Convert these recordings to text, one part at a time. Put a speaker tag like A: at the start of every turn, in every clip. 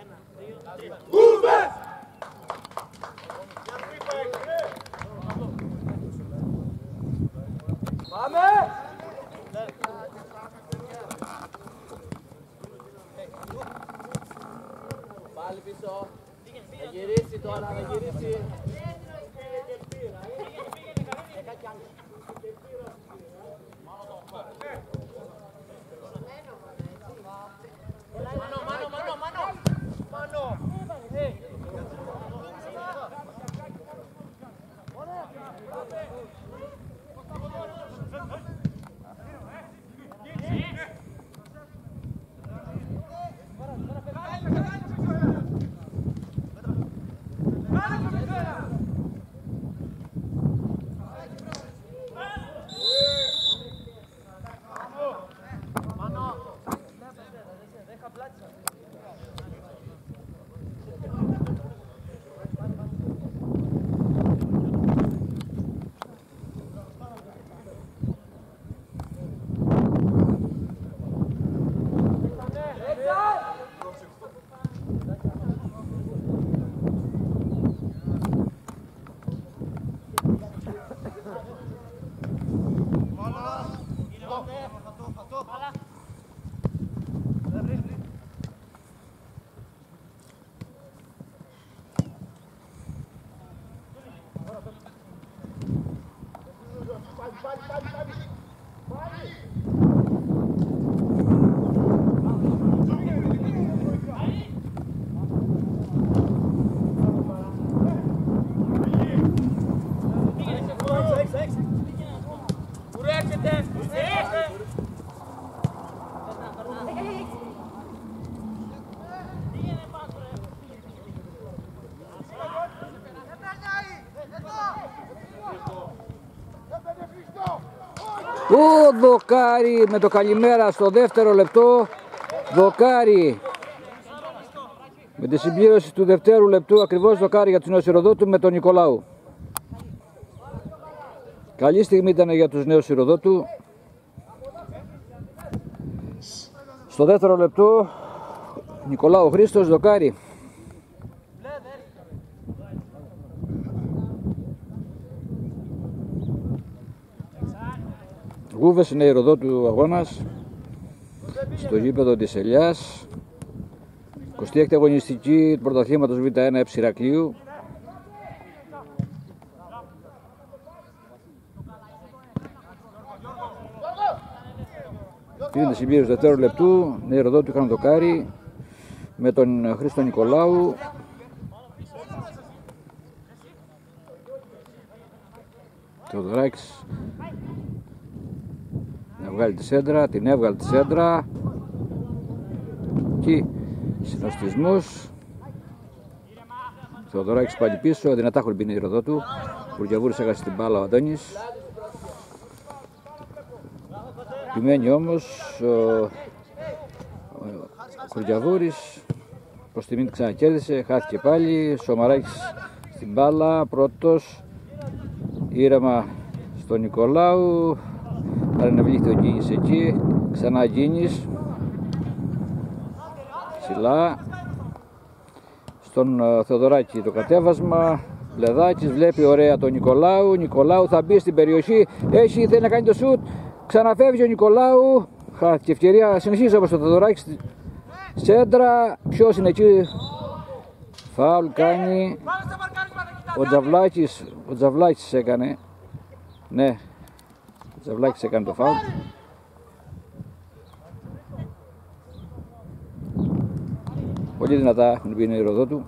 A: Πάλι πίσω. Να γυρίσει τώρα, να γυρίσει.
B: Ο Δοκάρη με το καλημέρα στο δεύτερο λεπτό. Δοκάρη με τη συμπλήρωση του δευτέρου λεπτού, ακριβώς Δοκάρη για τους νέους Ηροδότου με τον Νικολάου. Καλή στιγμή ήταν για τους νέους Ηροδότου. Στο δεύτερο λεπτό Νικολάου Χρήστος, Δοκάρη. Γούβες είναι Ηροδότου αγώνας στο γήπεδο της Ελιάς. 26η αγωνιστική του πρωταθλήματος Β1 Εψηρακλείου. Γίνεται συμπλήρωση του δεύτερου λεπτού. Ναι, Ηροδότου είχαν Δοκάρη με τον Χρήστο Νικολάου. Θεοδωράκης να βγάλει τη σέντρα, την έβγαλε τη σέντρα. Εκεί συνοστισμός. Θεοδωράκης πάλι πίσω, δυνατά χορμπίνει η Ηροδότου. Κουρτιαβούρης έχασε την μπάλα ο Αντώνης. Επιμένει όμως ο Κουρτιαβούρης, προς τη μήνυ ξανακέρδισε, χάθηκε πάλι. Σομαράκης στην μπάλα, πρώτος. Ήρεμα στον Νικολάου. Παρενευλήχθη ο Γκίνης εκεί, ξανά Γκίνης. Ψηλά. Στον Θεοδωράκη το κατέβασμα. Λεδάκης βλέπει ωραία τον Νικολάου. Νικολάου θα μπει στην περιοχή. Θέλει να κάνει το σουτ. Ξαναφεύγει ο Νικολάου. Χάθηκε ευκαιρία. Συνεχίζει όμως το Θεοδωράκη. Σέντρα. Ποιος είναι εκεί? Φάουλ κάνει. Ο Τζαβλάκης έκανε. Ναι. Ο Τζαβλάκης έκανε το φάουλ. Πολύ δυνατά έχουν μπει η Ηροδότου.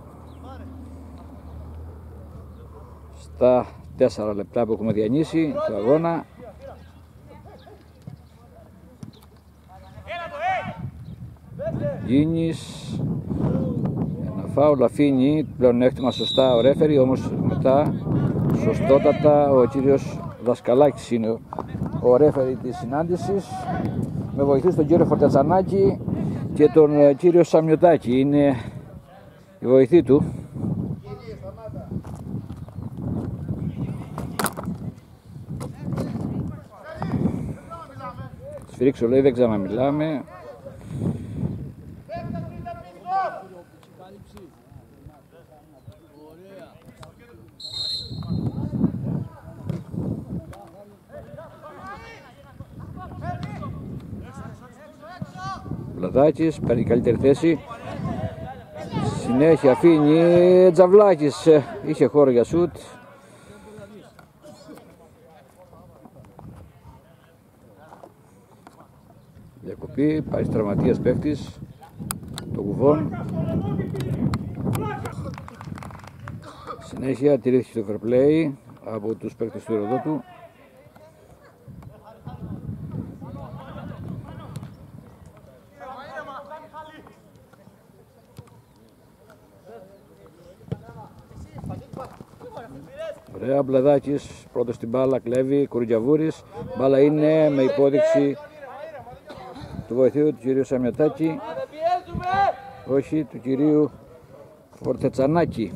B: Στα 4 λεπτά που έχουμε διανύσει το αγώνα. Γκίνης. Ένα φάουλ αφήνει πλέον έκτημα σωστά ο ρέφερι, όμως μετά σωστότατα ο κύριος Δασκαλάκης είναι ο ρέφερι της συνάντησης. Με βοηθούς τον κύριο Φορτατσανάκη και τον κύριο Σαμιωτάκη, είναι η βοηθή του. Σφυρίξω λέει δεν ξαναμιλάμε. Βλαδάκης παίρνει καλύτερη θέση. Συνέχεια αφήνει Τζαβλάκης, είχε χώρο για σουτ. Διακοπή, πάει τραυματίας παίκτης, το Κουβόν. Συνέχεια τηρήθηκε το fair play από τους παίκτες του Ηροδότου. Ωραία, Μπλεδάκης πρώτος στην μπάλα, κλέβει, Κουριτζαβούρης. Μπάλα είναι με υπόδειξη του βοηθείου του κυρίου Σαμιωτάκη. Όχι, του κυρίου Φορτετσανάκη.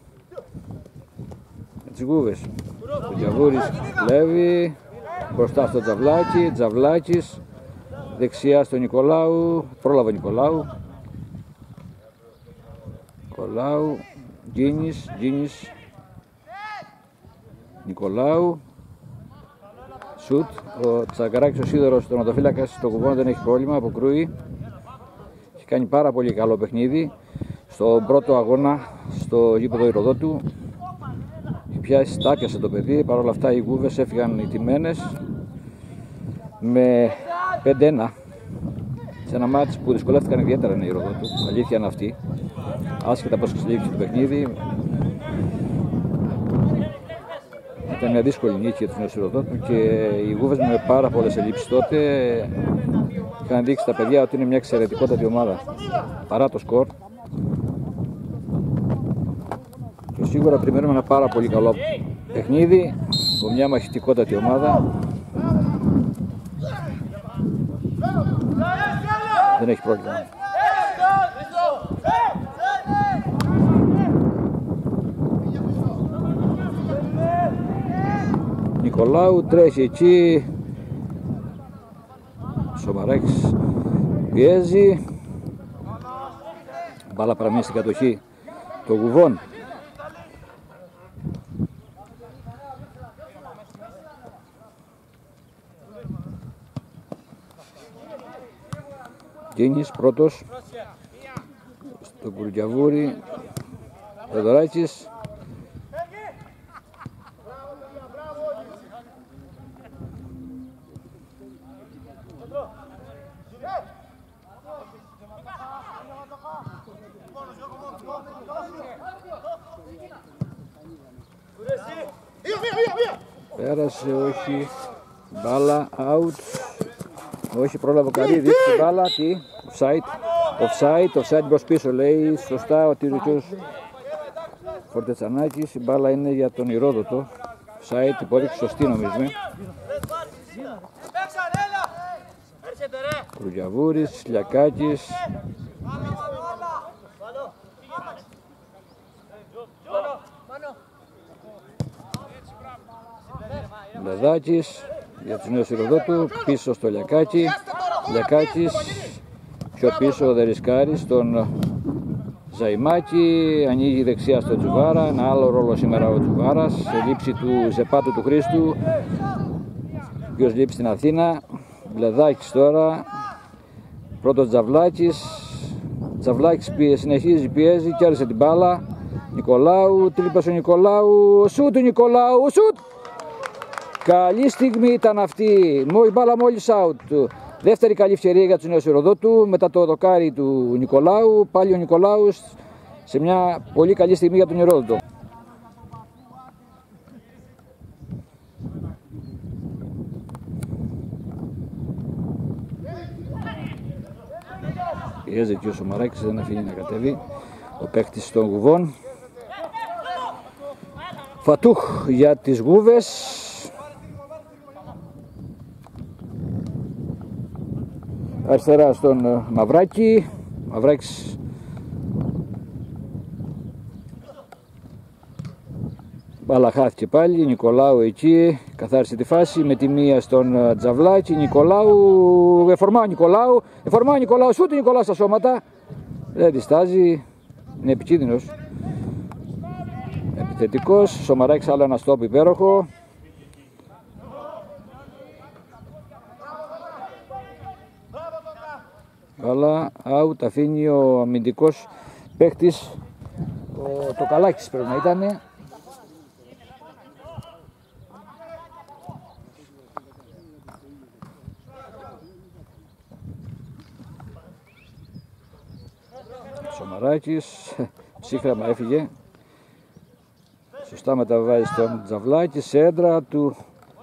B: Με τις γούβες. Κουριτζαβούρης κλέβει, μπροστά στο Τζαβλάκη. Τζαβλάκης δεξιά στο Νικολάου. Πρόλαβε Νικολάου. Νικολάου, Γκίνης. Νικολάου, σουτ, ο Τσακαράκης ο Σίδωρος, τερματοφύλακας στο Κουβόν, δεν έχει πρόβλημα, αποκρούει. Έχει κάνει πάρα πολύ καλό παιχνίδι στον πρώτο αγώνα στο γήπεδο Ηροδότου. Στάκιασε το παιδί, παρόλα αυτά οι γούβες έφυγαν ηττημένες με 5-1 σε ένα μάτς που δυσκολεύτηκαν ιδιαίτερα οι Ηροδότου, αλήθεια είναι αυτή, άσχετα πως εξελίχθηκε το παιχνίδι. Ήταν μια δύσκολη νίκη για τους νέους Ηροδότου και οι γούβες με πάρα πολλές ελλείψεις τότε είχαν δείξει τα παιδιά ότι είναι μια εξαιρετικότατη ομάδα παρά το σκορ. Και σίγουρα περιμένουμε ένα πάρα πολύ καλό παιχνίδι από μια μαχητικότατη ομάδα. Δεν έχει πρόβλημα. Νικολάου τρέχει εκεί, Σομαράκης πιέζει, μπάλα παραμείνει στην κατοχή το Γουβόν. Γκίνης πρώτος στον Κουρτιαβούρη, Θεοδωράκης. Πέρασε, όχι, μπάλα, out, όχι, πρόλαβε ο Καρύδης, την μπάλα, τι, offside μπρος πίσω, λέει σωστά ο τυρικός Φορτετσανάκης, η μπάλα είναι για τον Ηρόδοτο, offside, υπόδειξη σωστή νομίζουμε. Κουρτιαβούρης, Λιακάκης, Μπλεδάκης για τους νέους Ηροδότου, πίσω στο Λιακάκη. Λιακάκης πιο πίσω ο Δερισκάρης στον Ζαϊμάκη, ανοίγει δεξιά στο Τζουβάρα, ένα άλλο ρόλο σήμερα ο Τζουβάρας σε λήψη του Ζεπάτου του Χρήστου, ο οποίος λείπει στην Αθήνα. Μπλεδάκης τώρα, πρώτος Τζαβλάκης, συνεχίζει, πιέζει, κέρδισε την μπάλα. Νικολάου, τρίπασε ο Νικολάου, σουτ του Νικολάου, σουτ! Καλή στιγμή ήταν αυτή, η μπάλα μόλις out. Δεύτερη καλή ευκαιρία για τους νέους Ηροδότου, μετά το δοκάρι του Νικολάου, πάλι ο Νικολάου σε μια πολύ καλή στιγμή για τον Ηρόδοτο. Πιέζει και ο Σομαράκης, δεν αφήνει να κατέβει ο παίκτης των Γουβών. Φατούχ για τις Γούβες. Αριστερά στον Μαυράκη. Μαυράκης μπάλα χάθηκε πάλι. Νικολάου εκεί καθάρισε τη φάση με τη μία στον Τζαβλάκη. Νικολάου, εφορμά ο Νικολάου, σούτ Νικολάου στα σώματα, δεν διστάζει, είναι επικίνδυνος. Επιθετικός, Σομαράκης άλλο ένα στόπ υπέροχο. Αλλά out, αφήνει ο αμυντικός παίκτης, το Καλάκης πρέπει να ήταν. Σομαράκης, ψύχραμα έφυγε. Σωστά μεταβάζει στον Τζαβλάκη, σέντρα του.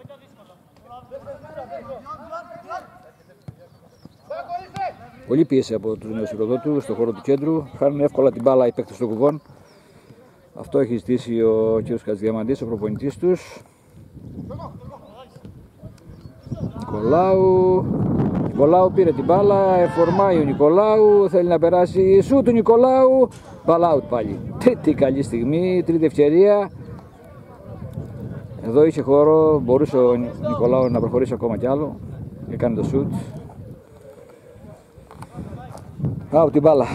B: Πολύ πίεση από τους νέους Ηροδότου στον χώρο του κέντρου. Χάνουν εύκολα την μπάλα οι παίκτες των κουβών. Αυτό έχει ζητήσει ο κ. Κατσδιαμαντής, ο προπονητής τους. Νικολάου πήρε την μπάλα, εφορμάει ο Νικολάου, θέλει να περάσει σου του Νικολάου. Μπάλα out πάλι. Τρίτη καλή στιγμή, τρίτη ευκαιρία. Εδώ είχε χώρο, μπορούσε ο Νικολάου να προχωρήσει ακόμα κι άλλο. Έκανε το σουτ. Out την μπάλα.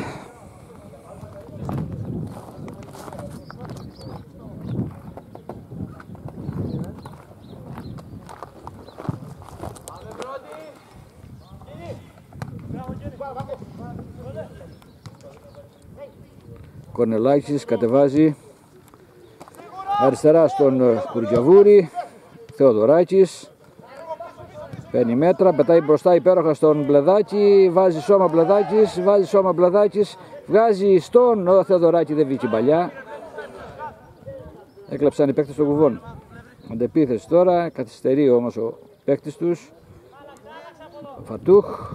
B: Κορνελάκης κατεβάζει αριστερά στον Κουρτιαβούρη. Θεοδωράκης παίρνει μέτρα, πετάει μπροστά υπέροχα στον Μπλεδάκη, βάζει σώμα Μπλεδάκης, βγάζει στον Θεοδωράκη, δεν βγήκε παλιά. Έκλεψαν οι παίκτες των κουβών. Αντεπίθεση τώρα, καθυστερεί όμως ο παίκτης τους, ο Φατούχ.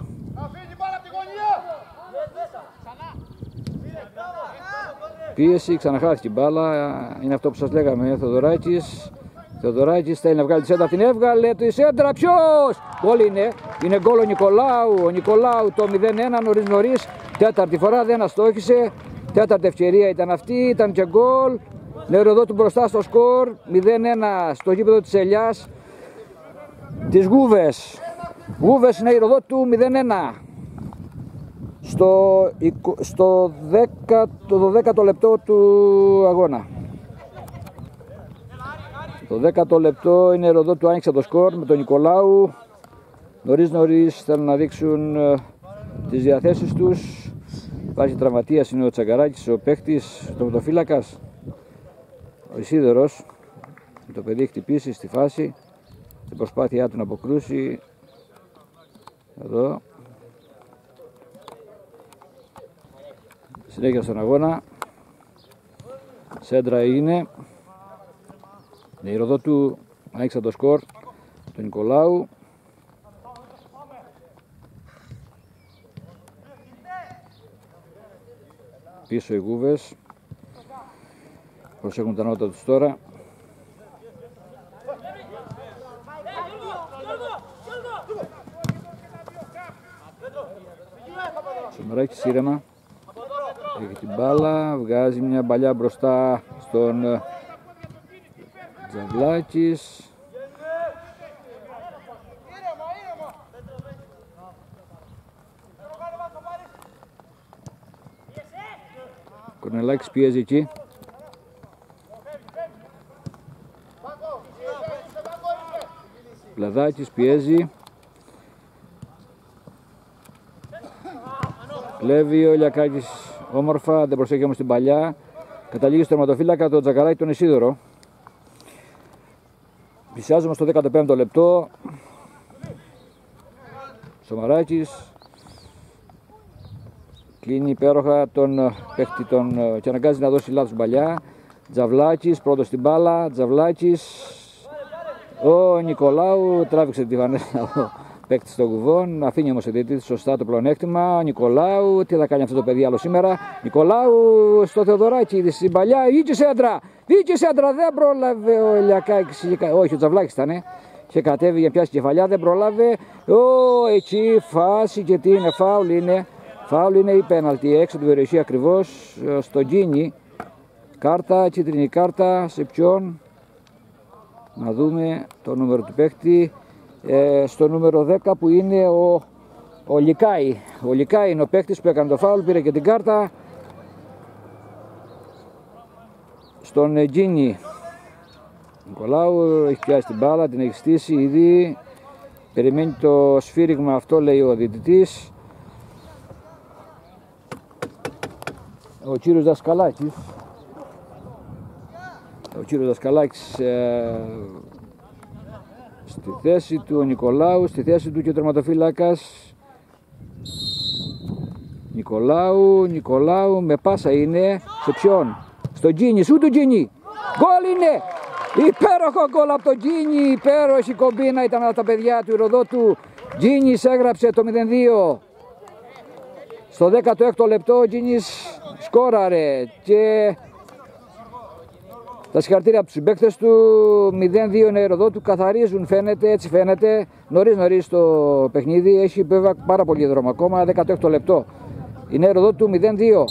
B: Πίεση, ξαναχάθηκε η μπάλα, είναι αυτό που σας λέγαμε. Θεοδωράκης θέλει να βγάλει τη σέντρα, την έβγαλε, τη σέντρα ποιος! Γκολ είναι γκολ ο Νικολάου το 0-1 νωρίς, τέταρτη φορά δεν αστόχησε, τέταρτη ευκαιρία ήταν αυτή, ήταν και γκολ. Νεροδότου μπροστά στο σκορ, 0-1 στο γήπεδο της Ελιάς, της Γούβες Νεροδότου 0-1. Στο 10ο λεπτό του αγώνα. Το 10ο λεπτό είναι εδώ του άνοιξε το σκορ με τον Νικολάου. Νωρίς θέλουν να δείξουν τις διαθέσεις τους. Υπάρχει τραυματίας, είναι ο Τσαγκαράκης, ο παίχτης, ο τερματοφύλακας. Ο Ισίδωρος, το παιδί έχει χτυπήσει στη φάση, στην προσπάθειά του να αποκρούσει. Εδώ. Συνέχεια στον αγώνα. Σέντρα είναι. Η Ηροδότου άνοιξε το σκορ του Νικολάου. Πίσω οι Γούβες. Προσέχουν τα νότα τους τώρα. Σομαράκης ήρεμα. Έχει την μπάλα, βγάζει μια μπαλιά μπροστά στον Τζαβλάκης. Κορνελάκης πιέζει εκεί. Πλαδάκης πιέζει. Κλέβει ο Λιακάκης όμορφα, δεν προσέχει όμως την παλιά. Καταλήγει στο τερματοφύλακα τον Τζακαράκη τον Ισίδωρο. Πλησιάζουμε στο 15ο λεπτό. Σομαράκης κλείνει υπέροχα τον παίχτη και αναγκάζει να δώσει λάθος παλιά. Τζαβλάκης πρώτος στην μπάλα. Τζαβλάκης. Ο Νικολάου τράβηξε τη βανέλα ο παίκτης των κουβών. Αφήνει όμως η σωστά το πλεονέκτημα. Ο Νικολάου, τι θα κάνει αυτό το παιδί άλλο σήμερα. Νικολάου στο Θεοδωράκη στην παλιά. Βγήκε σέντρα, δεν πρόλαβε ο Λιακάκης. Όχι, ο Τζαβλάκης ήταν. Και κατέβει για πιάσει κεφαλιά, δεν πρόλαβε. Εκεί φάση και τι είναι, φάουλ είναι. Φάουλ είναι η πέναλτη έξω του περιοχή ακριβώς στον Κίνη. Κάρτα, κίτρινη κάρτα, σε ποιον? Να δούμε το νούμερο του παίκτη. Στο νούμερο 10 που είναι ο Λικάη. Ο Λικάη είναι ο παίκτης που έκανε το φάουλ, πήρε και την κάρτα. στον Τζίνι. Νικολάου έχει πιάσει την μπάλα, την έχει στήσει ήδη. Περιμένει το σφύριγμα αυτό, λέει ο διαιτητής. Ο κύριος Δασκαλάκης. Ο κύριος Δασκαλάκης στη θέση του, ο Νικολάου στη θέση του και ο τερματοφύλακας. Νικολάου με πάσα είναι. Σε ποιον? Στο Τζίνι, σου του Τζίνι. Γκολ είναι! Υπέροχο γκολ από τον Τζίνι, υπέροχη κομπίνα ήταν από τα παιδιά του Ηροδότου. Τζίνις έγραψε το 0-2. Στο 16ο λεπτό ο Τζίνις σκόραρε και τα συγχαρητήρια από τους συμπαίκτες του. 0-2 είναι Ηροδότου, καθαρίζουν φαίνεται, έτσι φαίνεται. Νωρίς το παιχνίδι, έχει βέβαια πάρα πολύ δρόμο ακόμα, 16ο λεπτό. Είναι Ηροδότου 0-2.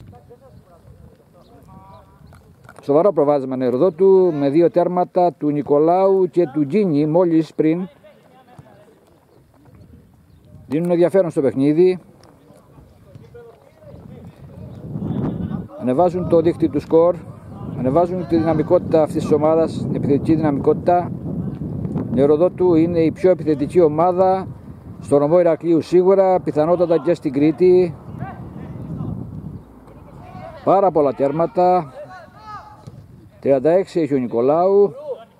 B: Σοβαρό προβάδισμα Ηροδότου με 2 τέρματα του Νικολάου και του Τζίνι μόλις πριν. Δίνουν ενδιαφέρον στο παιχνίδι. Ανεβάζουν το δίχτυ του σκορ. Ανεβάζουν τη δυναμικότητα αυτής της ομάδας, την επιθετική δυναμικότητα. Η Ηροδότου είναι η πιο επιθετική ομάδα στο νομό Ηρακλείου σίγουρα, πιθανότατα και στην Κρήτη. Πάρα πολλά τέρματα. 36 έχει ο Νικολάου.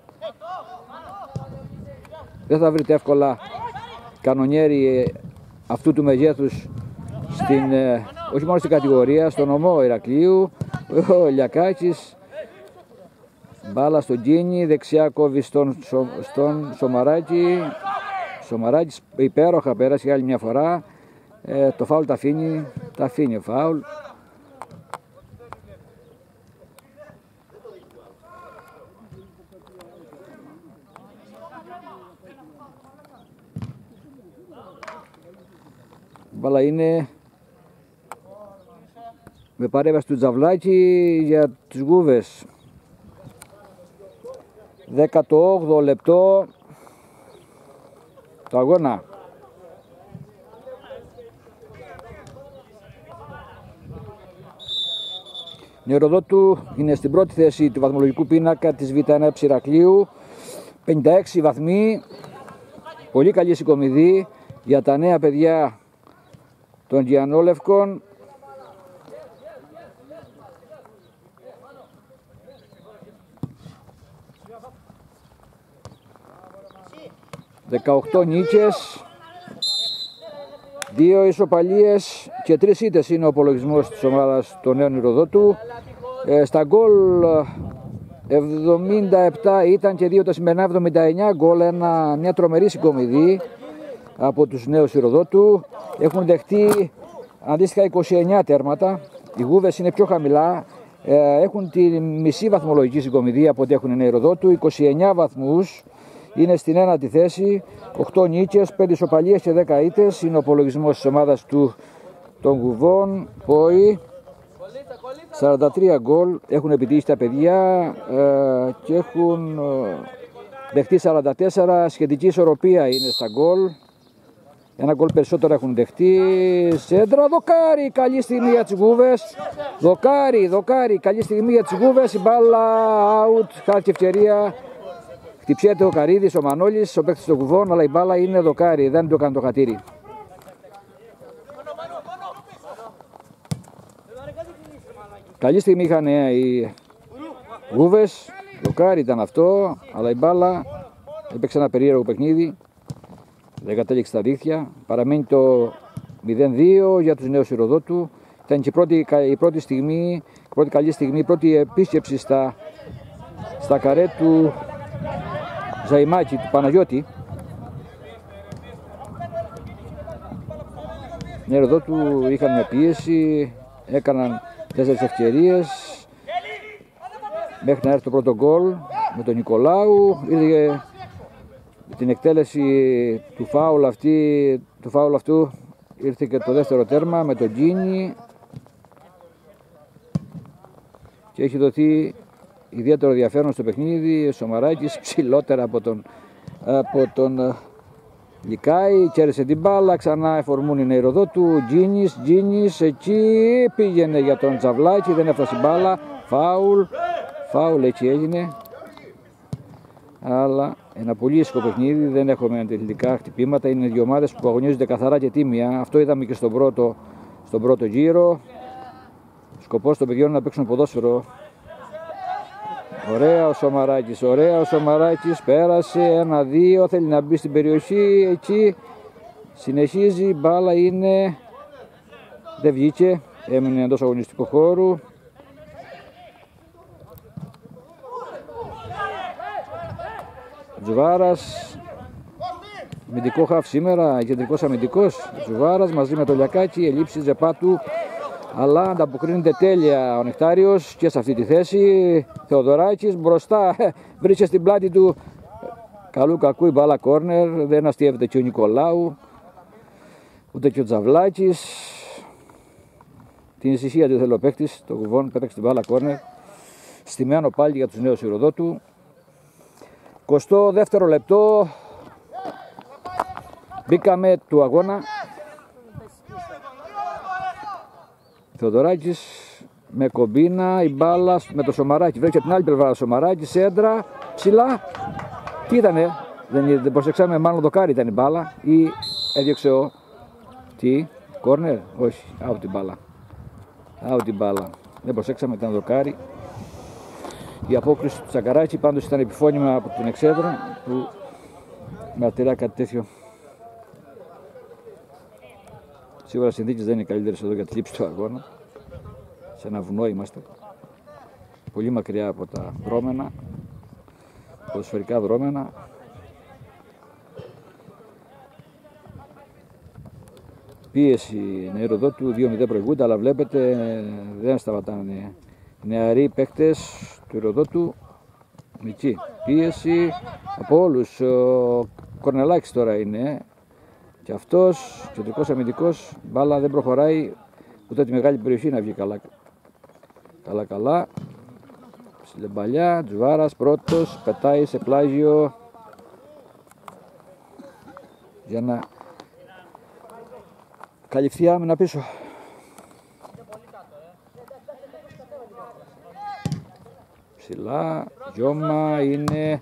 B: Δεν θα βρείτε εύκολα κανονιέρι αυτού του μεγέθους όχι μόνο στην κατηγορία, στο νομό Ηρακλείου. Ο Λιακάκης, μπάλα στον Τζίνι, δεξιά κόβει στον Σομαράκη. Σομαράκης υπέροχα πέρασε για άλλη μια φορά. Το φάουλ τα αφήνει ο φάουλ. Μπάλα είναι με παρέμβαση του Τζαβλάκη για τους Γούβες. 18ο λεπτό το αγώνα. Η Ηροδότου είναι στην πρώτη θέση του βαθμολογικού πίνακα της Β1 Ηρακλείου. 56 βαθμοί. Πολύ καλή συγκομιδή για τα νέα παιδιά των Γιαννόλευκων. ...18 νίκες, 2 ισοπαλίες και 3 ήττες είναι ο απολογισμός της ομάδας των νέων Ηροδότου. Στα γκολ 77 ήταν και 2 τα σημερινά 79 γκολ, μια τρομερή συγκομιδή από τους νέους Ηροδότου. Έχουν δεχτεί αντίστοιχα 29 τέρματα, οι Γούβες είναι πιο χαμηλά, έχουν τη μισή βαθμολογική συγκομιδή από ό,τι έχουν οι νέοι Ηροδότου, 29 βαθμούς. Είναι στην ένατη θέση, 8 νίκες, 5 ισοπαλίες και 10 ήττες. Είναι ο απολογισμός της ομάδας των Γουβών. Πόη, 43 γκολ έχουν επιτύχει τα παιδιά και έχουν δεχτεί 44. Σχετική ισορροπία είναι στα γκολ. Ένα γκολ περισσότερο έχουν δεχτεί. Σέντρα, δοκάρι, καλή στιγμή για τις Γούβες. Δοκάρι, καλή στιγμή για τις Γούβες. Η μπάλα out, χάθηκε ευκαιρία. Χτυπιέται ο Καρίδης, ο Μανώλης, ο παίκτης των Γουβών, αλλά η μπάλα είναι δοκάρι, δεν το έκανε το χατήρι. Καλή στιγμή είχαν οι Γούβες, δοκάρι ήταν αυτό, αλλά η μπάλα έπαιξε ένα περίεργο παιχνίδι, δεν κατέληξε στα δίχτυα. Παραμένει το 0-2 για τους νέους Ηροδότου. Ήταν και η πρώτη καλή στιγμή, η πρώτη επίσκεψη στα καρέ του Ζαϊμάκη, του Παναγιώτη. Οι Ηροδότου είχαν μια πίεση, έκαναν 4 ευκαιρίες μέχρι να έρθει το πρώτο γκολ με τον Νικολάου. Ήρθε την εκτέλεση του φάουλ αυτού, ήρθε και το δεύτερο τέρμα με τον Τζίνι και έχει δοθεί ιδιαίτερο ενδιαφέρον στο παιχνίδι. Σομαράκης ψηλότερα από τον Λικάη, κέρδισε την μπάλα, ξανά εφορμούν οι νέοι Ηροδότου. Τζίνις εκεί πήγαινε για τον Τζαβλάκη, δεν έφτασε η μπάλα, Φάουλ, έτσι έγινε. Αλλά ένα πολύ ήσυχο παιχνίδι, δεν έχουμε αντιθετικά χτυπήματα. Είναι δύο ομάδες που αγωνίζονται καθαρά και τίμια. Αυτό είδαμε και στον πρώτο γύρο. Σκοπός των παιδιών είναι να παίξουν ποδόσφαιρο. Ωραία ο Σομαράκης, πέρασε 1-2, θέλει να μπει στην περιοχή, εκεί συνεχίζει, η μπάλα είναι, δεν βγήκε, έμεινε εντός αγωνιστικού χώρου. Τζουβάρας, αμυντικό χαφ σήμερα, κεντρικός αμυντικός, Τζουβάρας μαζί με το Λιακάκη, ελήψη Τζεπάτου, αλλά ανταποκρίνεται τέλεια ο Νεκτάριος και σε αυτή τη θέση. Θεοδωράκης μπροστά, βρίσκεται στην πλάτη του, καλού κακού η μπάλα κόρνερ, δεν αστείευεται και ο Νικολάου, ούτε και ο Τζαβλάκης. Την ησυχία του θέλει ο παίκτης, το κουβόν πέταξε την μπάλα κόρνερ, στημένο πάλι για τους νέους Ηροδότου. 22ο λεπτό, μπήκαμε του αγώνα. Θεοδωράκης με κομπίνα, η μπάλα με το Σομαράκι, βρέξει από την άλλη πλευρά Σομαράκι, σέντρα, ψηλά. Τι ήτανε, δεν προσεξάμε, μάλλον δοκάρι ήταν η μπάλα ή έδιωξε ο... Τι, κόρνερ, όχι, out την μπάλα. Out την μπάλα, δεν προσέξαμε, ήταν δοκάρι. Η απόκριση του Τσακαράκη πάντως ήταν επιφώνημα από την εξέδρα που μαρτυρά κάτι τέτοιο. Σίγουρα οι συνθήκες δεν είναι καλύτερες εδώ για τη λήψη του αγώνα. Σε ένα βουνό είμαστε. Πολύ μακριά από τα δρόμενα, ποδοσφαιρικά δρόμενα. Πίεση Ηροδότου, 2-0 προηγούνται, αλλά βλέπετε δεν σταματάνε. Νεαροί παίκτες του Ηροδότου, εκεί. Πίεση από όλους. Ο Κορνελάκης τώρα είναι. Και αυτός, κεντρικός αμυντικός, μπάλα δεν προχωράει ούτε τη μεγάλη περιοχή να βγει καλά. Καλά. Ψιλεμπαλιά, Τζουβάρας πρώτος, πετάει σε πλάγιο για να καλυφθεί άμυνα πίσω. Ψηλά, Γιώμα είναι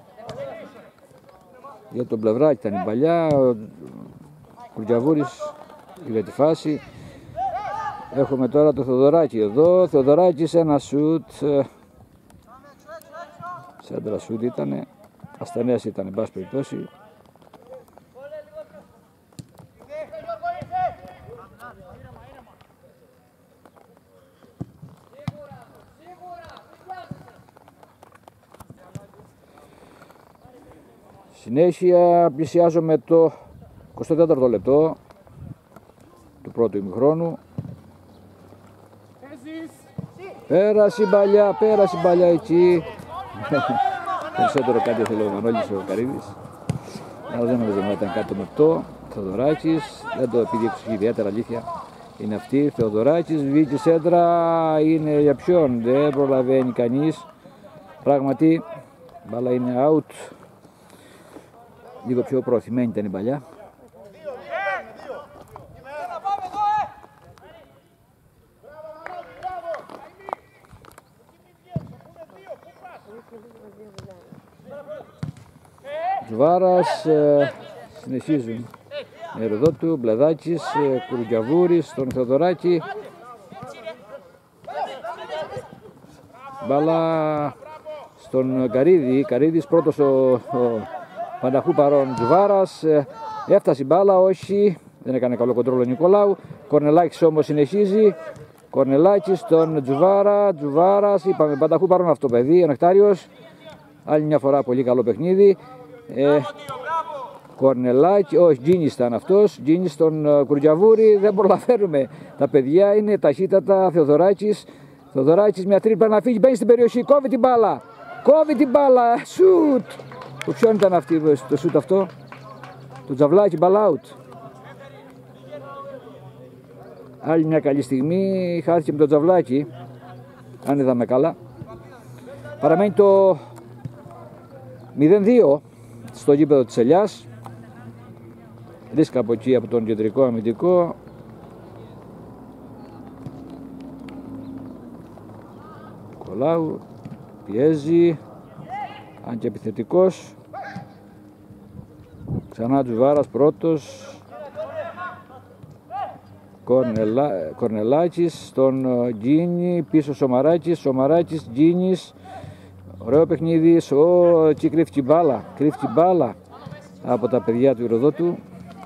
B: για τον Πλευράκη, ήταν η παλιά. Ο Κουρτιαβούρης είδε τη φάση. Έχουμε τώρα το Θεοδωράκη εδώ. Θεοδωράκης ένα σουτ. Σέντρα σουτ ήτανε. Ασθενές ήταν εν πάση περιπτώσει. Συνέχεια πλησιάζουμε το 24ο λεπτό του πρώτου ημιχρόνου. Πέρασε η παλιά εκεί. Περισσότερο κάτι θέλει ο Μανώλης ο Καρύδης. Αλλά δεν νομίζω να ήταν κάτι μεπτό. Θεοδωράκης, δεν το επιδείξει ιδιαίτερα, αλήθεια είναι αυτή. Θεοδωράκης, βγήκε σέντρα, είναι για ποιον, δεν προλαβαίνει κανείς. Πράγματι, μπάλα είναι out. Λίγο πιο προωθημένη ήταν η παλιά. Τζουβάρας, συνεχίζουν Ηροδότου, Μπλεδάκης, Κουρτιαβούρης, τον Θεοδωράκη. Μπάλα στον Καρύδη, Καρύδης πρώτος ο Πανταχού παρόν Τζουβάρας, έφτασε η μπάλα, όχι, δεν έκανε καλό κοντρόλ ο Νικολάου. Κορνελάκης όμως συνεχίζει, Κορνελάκης στον Τζουβάρα, Τζουβάρας, είπαμε Πανταχού παρόν αυτό παιδί, ο Νεκτάριος. Άλλη μια φορά πολύ καλό παιχνίδι. Κορνελάκη, όχι, Γκίνης ήταν αυτός, Γκίνης στον Κουρτιαβούρη, δεν προλαβαίνουμε. Τα παιδιά είναι ταχύτατα, Θεοδωράκης μια τρίπλα να φύγει, μπαίνει στην περιοχή, κόβει την μπάλα, σουτ. Το ποιον ήταν αυτή το σουτ αυτό, το Τζαβλάκι, μπάλα out. Άλλη μια καλή στιγμή, χάθηκε με το Τζαβλάκι, αν είδαμε καλά. Παραμένει το 0-2 στο γήπεδο της Ελιάς. Ρίσκα από εκεί από τον κεντρικό αμυντικό. Νικολάου, Πιέζει, αν και επιθετικός. Ξανά Τζουβάρας πρώτος. Κορνελάκης στον Γκίνη, πίσω Σομαράκης, Γκίνης. Ωραίο παιχνίδι, εκεί κρύφτει μπάλα από τα παιδιά του Ηροδότου.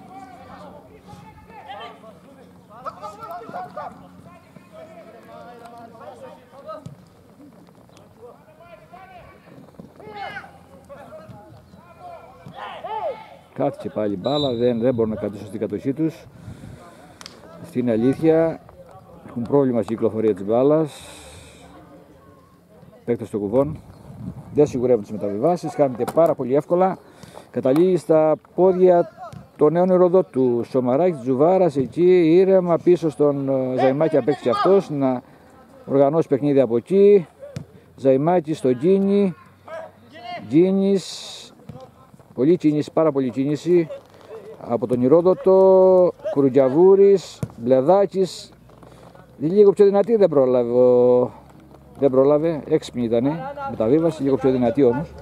B: Κάθισε πάλι μπάλα, δεν μπορούν να κρατήσουν στην κατοχή τους. Αυτή είναι αλήθεια. Έχουν πρόβλημα στην κυκλοφορία της μπάλας. Παίκτες των κουβών δεν σιγουρεύουν τις μεταβιβάσεις, χάνεται πάρα πολύ εύκολα. Καταλήγει στα πόδια των νέων Ηροδότου. Σομαράκης, Τζουβάρας εκεί ήρεμα πίσω στον Ζαϊμάκη, να παίξει αυτός, να οργανώσει παιχνίδι από εκεί. Ζαϊμάκη στο Γκίνη. Γκίνης. Πάρα πολύ κίνηση από τον Ηρόδοτο. Κουρουτζαβούρης, Μπλεδάκης, λίγο πιο δυνατή, δεν πρόλαβε, έξυπνη ήταν, μεταβίβαση, λίγο πιο δυνατή όμως.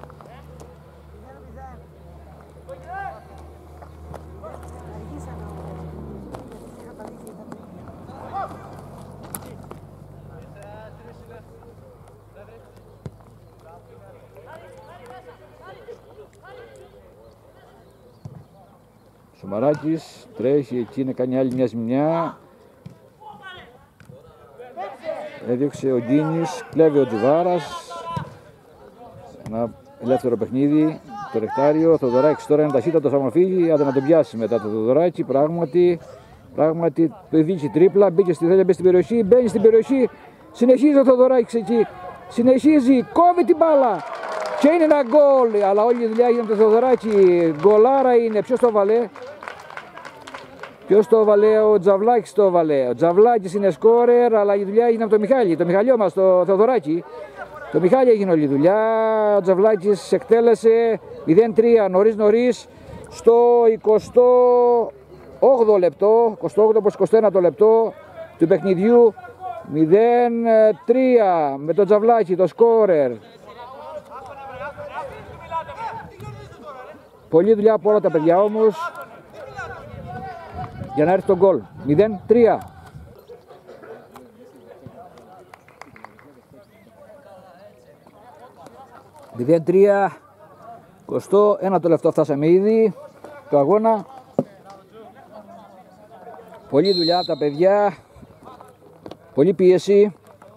B: Σομαράκης τρέχει εκεί να κάνει άλλη μια ζημιά. Έδιωξε ο Γκίνης, κλέβει ο Τζουβάρας. Ένα ελεύθερο παιχνίδι, το ρεκτάριο. Ο Θοδωράκης τώρα είναι ταχύτατος, άμα φύγει, άντε να τον πιάσει μετά το Θοδωράκη. Πράγματι δείξει τρίπλα, μπήκε στη θέλια, μπήκε στην περιοχή, μπαίνει στην περιοχή. Συνεχίζει ο Θοδωράκης εκεί, συνεχίζει, κόβει την μπάλα. Και είναι ένα γκολ, αλλά όλη η δουλειά γίνεται το Θοδωράκη. Γκολάρα είναι, ποιος το βάλε? Ο Τζαβλάκης το βάλε. Ο Τζαβλάκης είναι σκόρερ, αλλά η δουλειά έγινε από τον Μιχάλη. Το Μιχαλιό μας, το Θοδωράκη. Το Μιχάλη έγινε όλη η δουλειά. Ο Τζαβλάκης εκτέλεσε 0-3 νωρίς στο 28ο λεπτό, 28ο προς 21ο λεπτό του παιχνιδιού. 0-3 με τον Τζαβλάκη, το σκόρερ. Πολλή δουλειά από όλα τα παιδιά όμως για να έρθει το γκολ. 0-3. «0-3». 21ο λεπτό φτάσαμε ήδη το αγώνα. Πολλή δουλειά από τα παιδιά. Πολλή πίεση.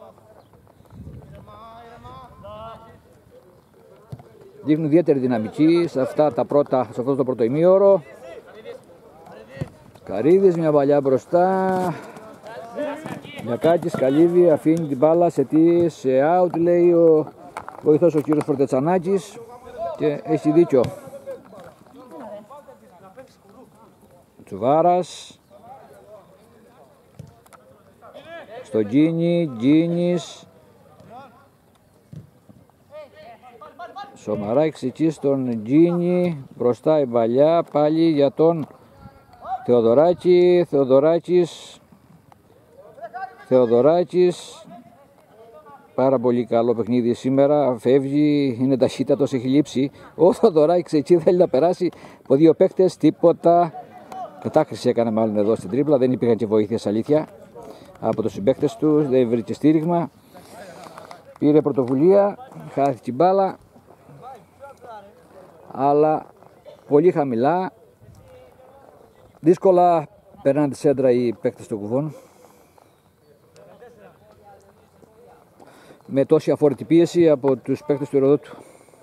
B: Δείχνουν ιδιαίτερη δυναμική σε αυτό το πρώτο ημίωρο. Καρύδης, μια παλιά μπροστά. Λιακάκης, Καλύβη, αφήνει την μπάλα σε out, λέει ο βοηθός ο κύριος Φορτετσανάκης, και έχει δίκιο. Τσουβάρας στο Γκίνης. Σομαράκης εκεί στον Γκίνη, μπροστά η παλιά πάλι για τον Θεοδωράκη. Θεοδωράκης, πάρα πολύ καλό παιχνίδι σήμερα, φεύγει, είναι ταχύτατος, έχει λείψει. Ο Θεοδωράκης εκεί θέλει να περάσει από δύο παίκτες, τίποτα. Κατάκριση έκανε μάλλον εδώ στην τρίπλα, δεν υπήρχαν και βοήθειες αλήθεια από τους συμπαίκτες του, δεν βρήκε στήριγμα. Πήρε πρωτοβουλία, χάθηκε την μπάλα, αλλά πολύ χαμηλά. Δύσκολα περνάνε τη σέντρα οι παίκτες των κουβών. Με τόση αφόρητη πίεση από τους παίκτες του Ηροδότου.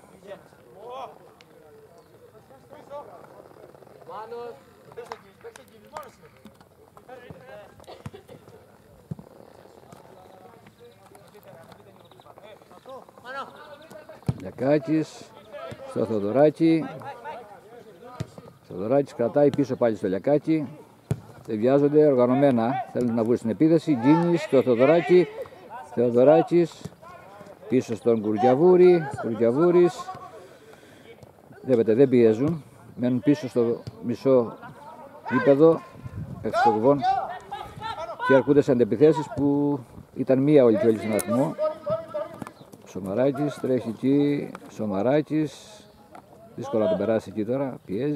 B: Λιακάκης στο Θεοδωράκη. Θεοδωράκης κρατάει πίσω πάλι στο Λιακάκη. Δεν βιάζονται, οργανωμένα θέλουν να βγουν στην επίθεση. Γκίνης στο Θεοδωράκη. Θεοδωράκης πίσω στον Κουρουτζαβούρης. Βλέπετε, δεν πιέζουν, μένουν πίσω στο μισό γήπεδο έξω των κουβών και αρκούνται σε αντεπιθέσεις που ήταν μία όλη και όλη στον αριθμό. Σομαράκης τρέχει εκεί, Σομαράκης, δύσκολα να τον περάσει εκεί τώρα,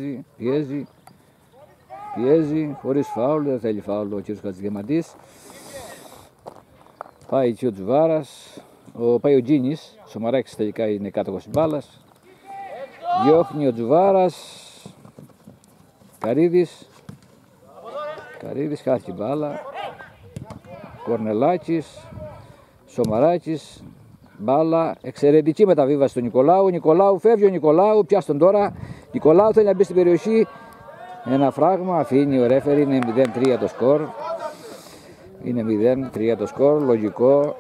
B: πιέζει, χωρίς φάουλ, δεν θέλει φάουλ ο κύριος Χατζηδιαμαντής. Πάει εκεί ο Τζουβάρας, πάει ο Τζίνης, Σομαράκης τελικά είναι κάτοχος της μπάλας. Διώχνει ο Τζουβάρας, Καρίδης, χάθηκε μπάλα, Κορνελάκης, Σομαράκης, μπάλα, εξαιρετική μεταβίβαση του Νικολάου, φεύγει ο Νικολάου, πιάστον τώρα, Νικολάου θέλει να μπει στην περιοχή, ένα φράγμα, αφήνει ο ρέφερι, είναι 0-3 το σκορ, είναι 0-3 το σκορ, λογικό,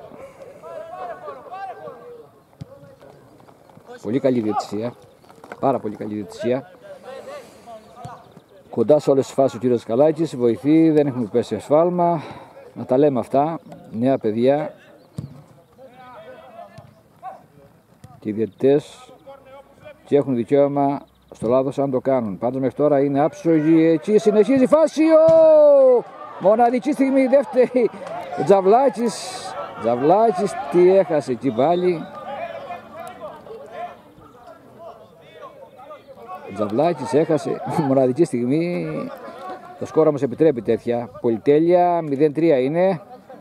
B: πολύ καλή διαιτησία, πάρα πολύ καλή διαιτησία. Κοντά σε όλες τις φάσεις ο κύριος Δασκαλάκης, βοηθεί, δεν έχουμε πέσει ασφάλμα, να τα λέμε αυτά, νέα παιδιά και οι διαιτητές και έχουν δικαίωμα στο λάθος αν το κάνουν. Πάντως μέχρι τώρα είναι άψογοι, εκεί συνεχίζει η φάση, μοναδική στιγμή δεύτερη, ο Τζαβλάκης τι έχασε εκεί πάλι. Ο Τζαβλάκης έχασε μοναδική στιγμή, το σκόρα μας επιτρέπει τέτοια πολυτέλεια, 0-3 είναι.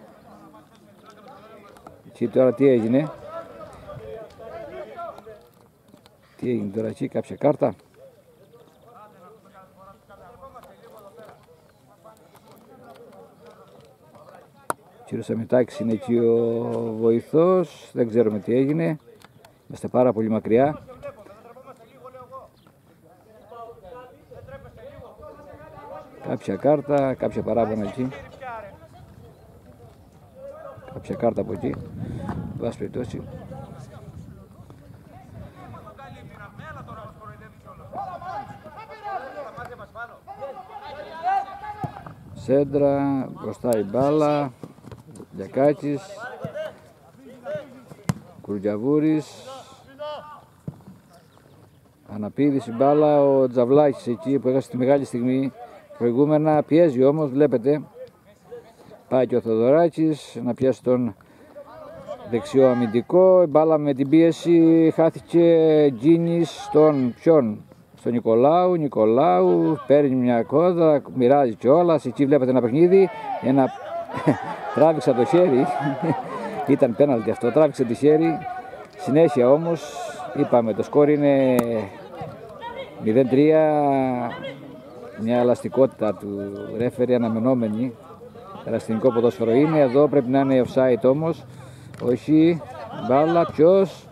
B: Και τώρα τι έγινε τώρα εκεί, κάποια κάρτα. Ο κύριος Αμητάκης είναι εκεί ο βοηθός, δεν ξέρουμε τι έγινε, είμαστε πάρα πολύ μακριά. Κάποια κάρτα, κάποια παράπονα εκεί. Κάποια κάρτα από εκεί. Βάση περιπτώσει. Σέντρα, μπροστά η μπάλα. Λιακάκης. Κουρτιαβούρης. Αναπήδηση μπάλα, ο Τζαβλάκης εκεί που έχασε τη μεγάλη στιγμή προηγούμενα, πιέζει όμως, βλέπετε. Πάει και ο Θοδωράκης να πιάσει τον δεξιό αμυντικό, η μπάλα με την πίεση χάθηκε Γκίνης στον Νικολάου, παίρνει μια κόδα, μοιράζει κιόλας, εκεί βλέπετε ένα παιχνίδι, τράβηξα το χέρι, ήταν πέναλτι αυτό, τράβηξε το χέρι, συνέχεια όμως, είπαμε το σκόρ είναι 0-3, μια ελαστικότητα του ρέφερη αναμενόμενη, ερασιτεχνικό ποδόσφαιρο είναι, εδώ πρέπει να είναι offside όμως, όχι, μπάλα, ποιος,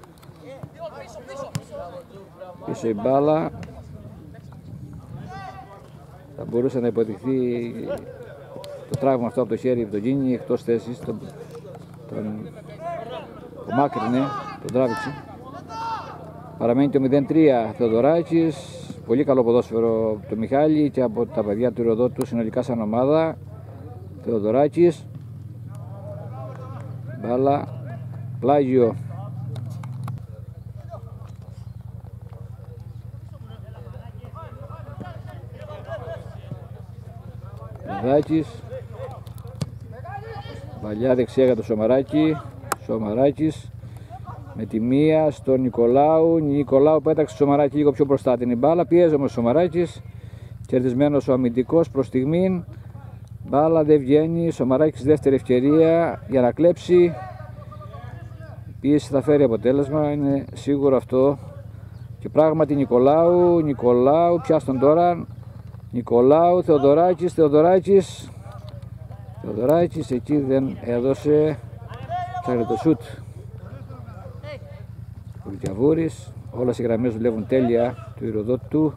B: πίσω η μπάλα, θα μπορούσε να υποδειχθεί το τραύμα αυτό από το χέρι από τον Γκίνη εκτός θέσης, τον μάκρυνε, τον τράβηξε. Παραμένει το 0-3, Θεοδωράκης, πολύ καλό ποδόσφαιρο από τον Μιχάλη και από τα παιδιά του Ηροδότου συνολικά σαν ομάδα. Θεοδωράκης, μπάλα, πλάγιο. Θεοδωράκης, παλιά δεξιά για το Σομαράκης με τη μία στον Νικολάου πέταξε το Σομαράκη λίγο πιο μπροστά την μπάλα, πιέζει όμως ο Σομαράκης, κερδισμένος ο αμυντικός προς στιγμήν, μπάλα δεν βγαίνει, Σομαράκης δεύτερη ευκαιρία για να κλέψει, πίεση θα φέρει αποτέλεσμα, είναι σίγουρο αυτό και πράγματι Νικολάου, πιάστον τώρα, Νικολάου, Θεοδωράκης, εκεί δεν έδωσε, ψάχνει το σουτ. Κουρτιαβούρης, όλες οι γραμμές δουλεύουν τέλεια του Ηροδότου.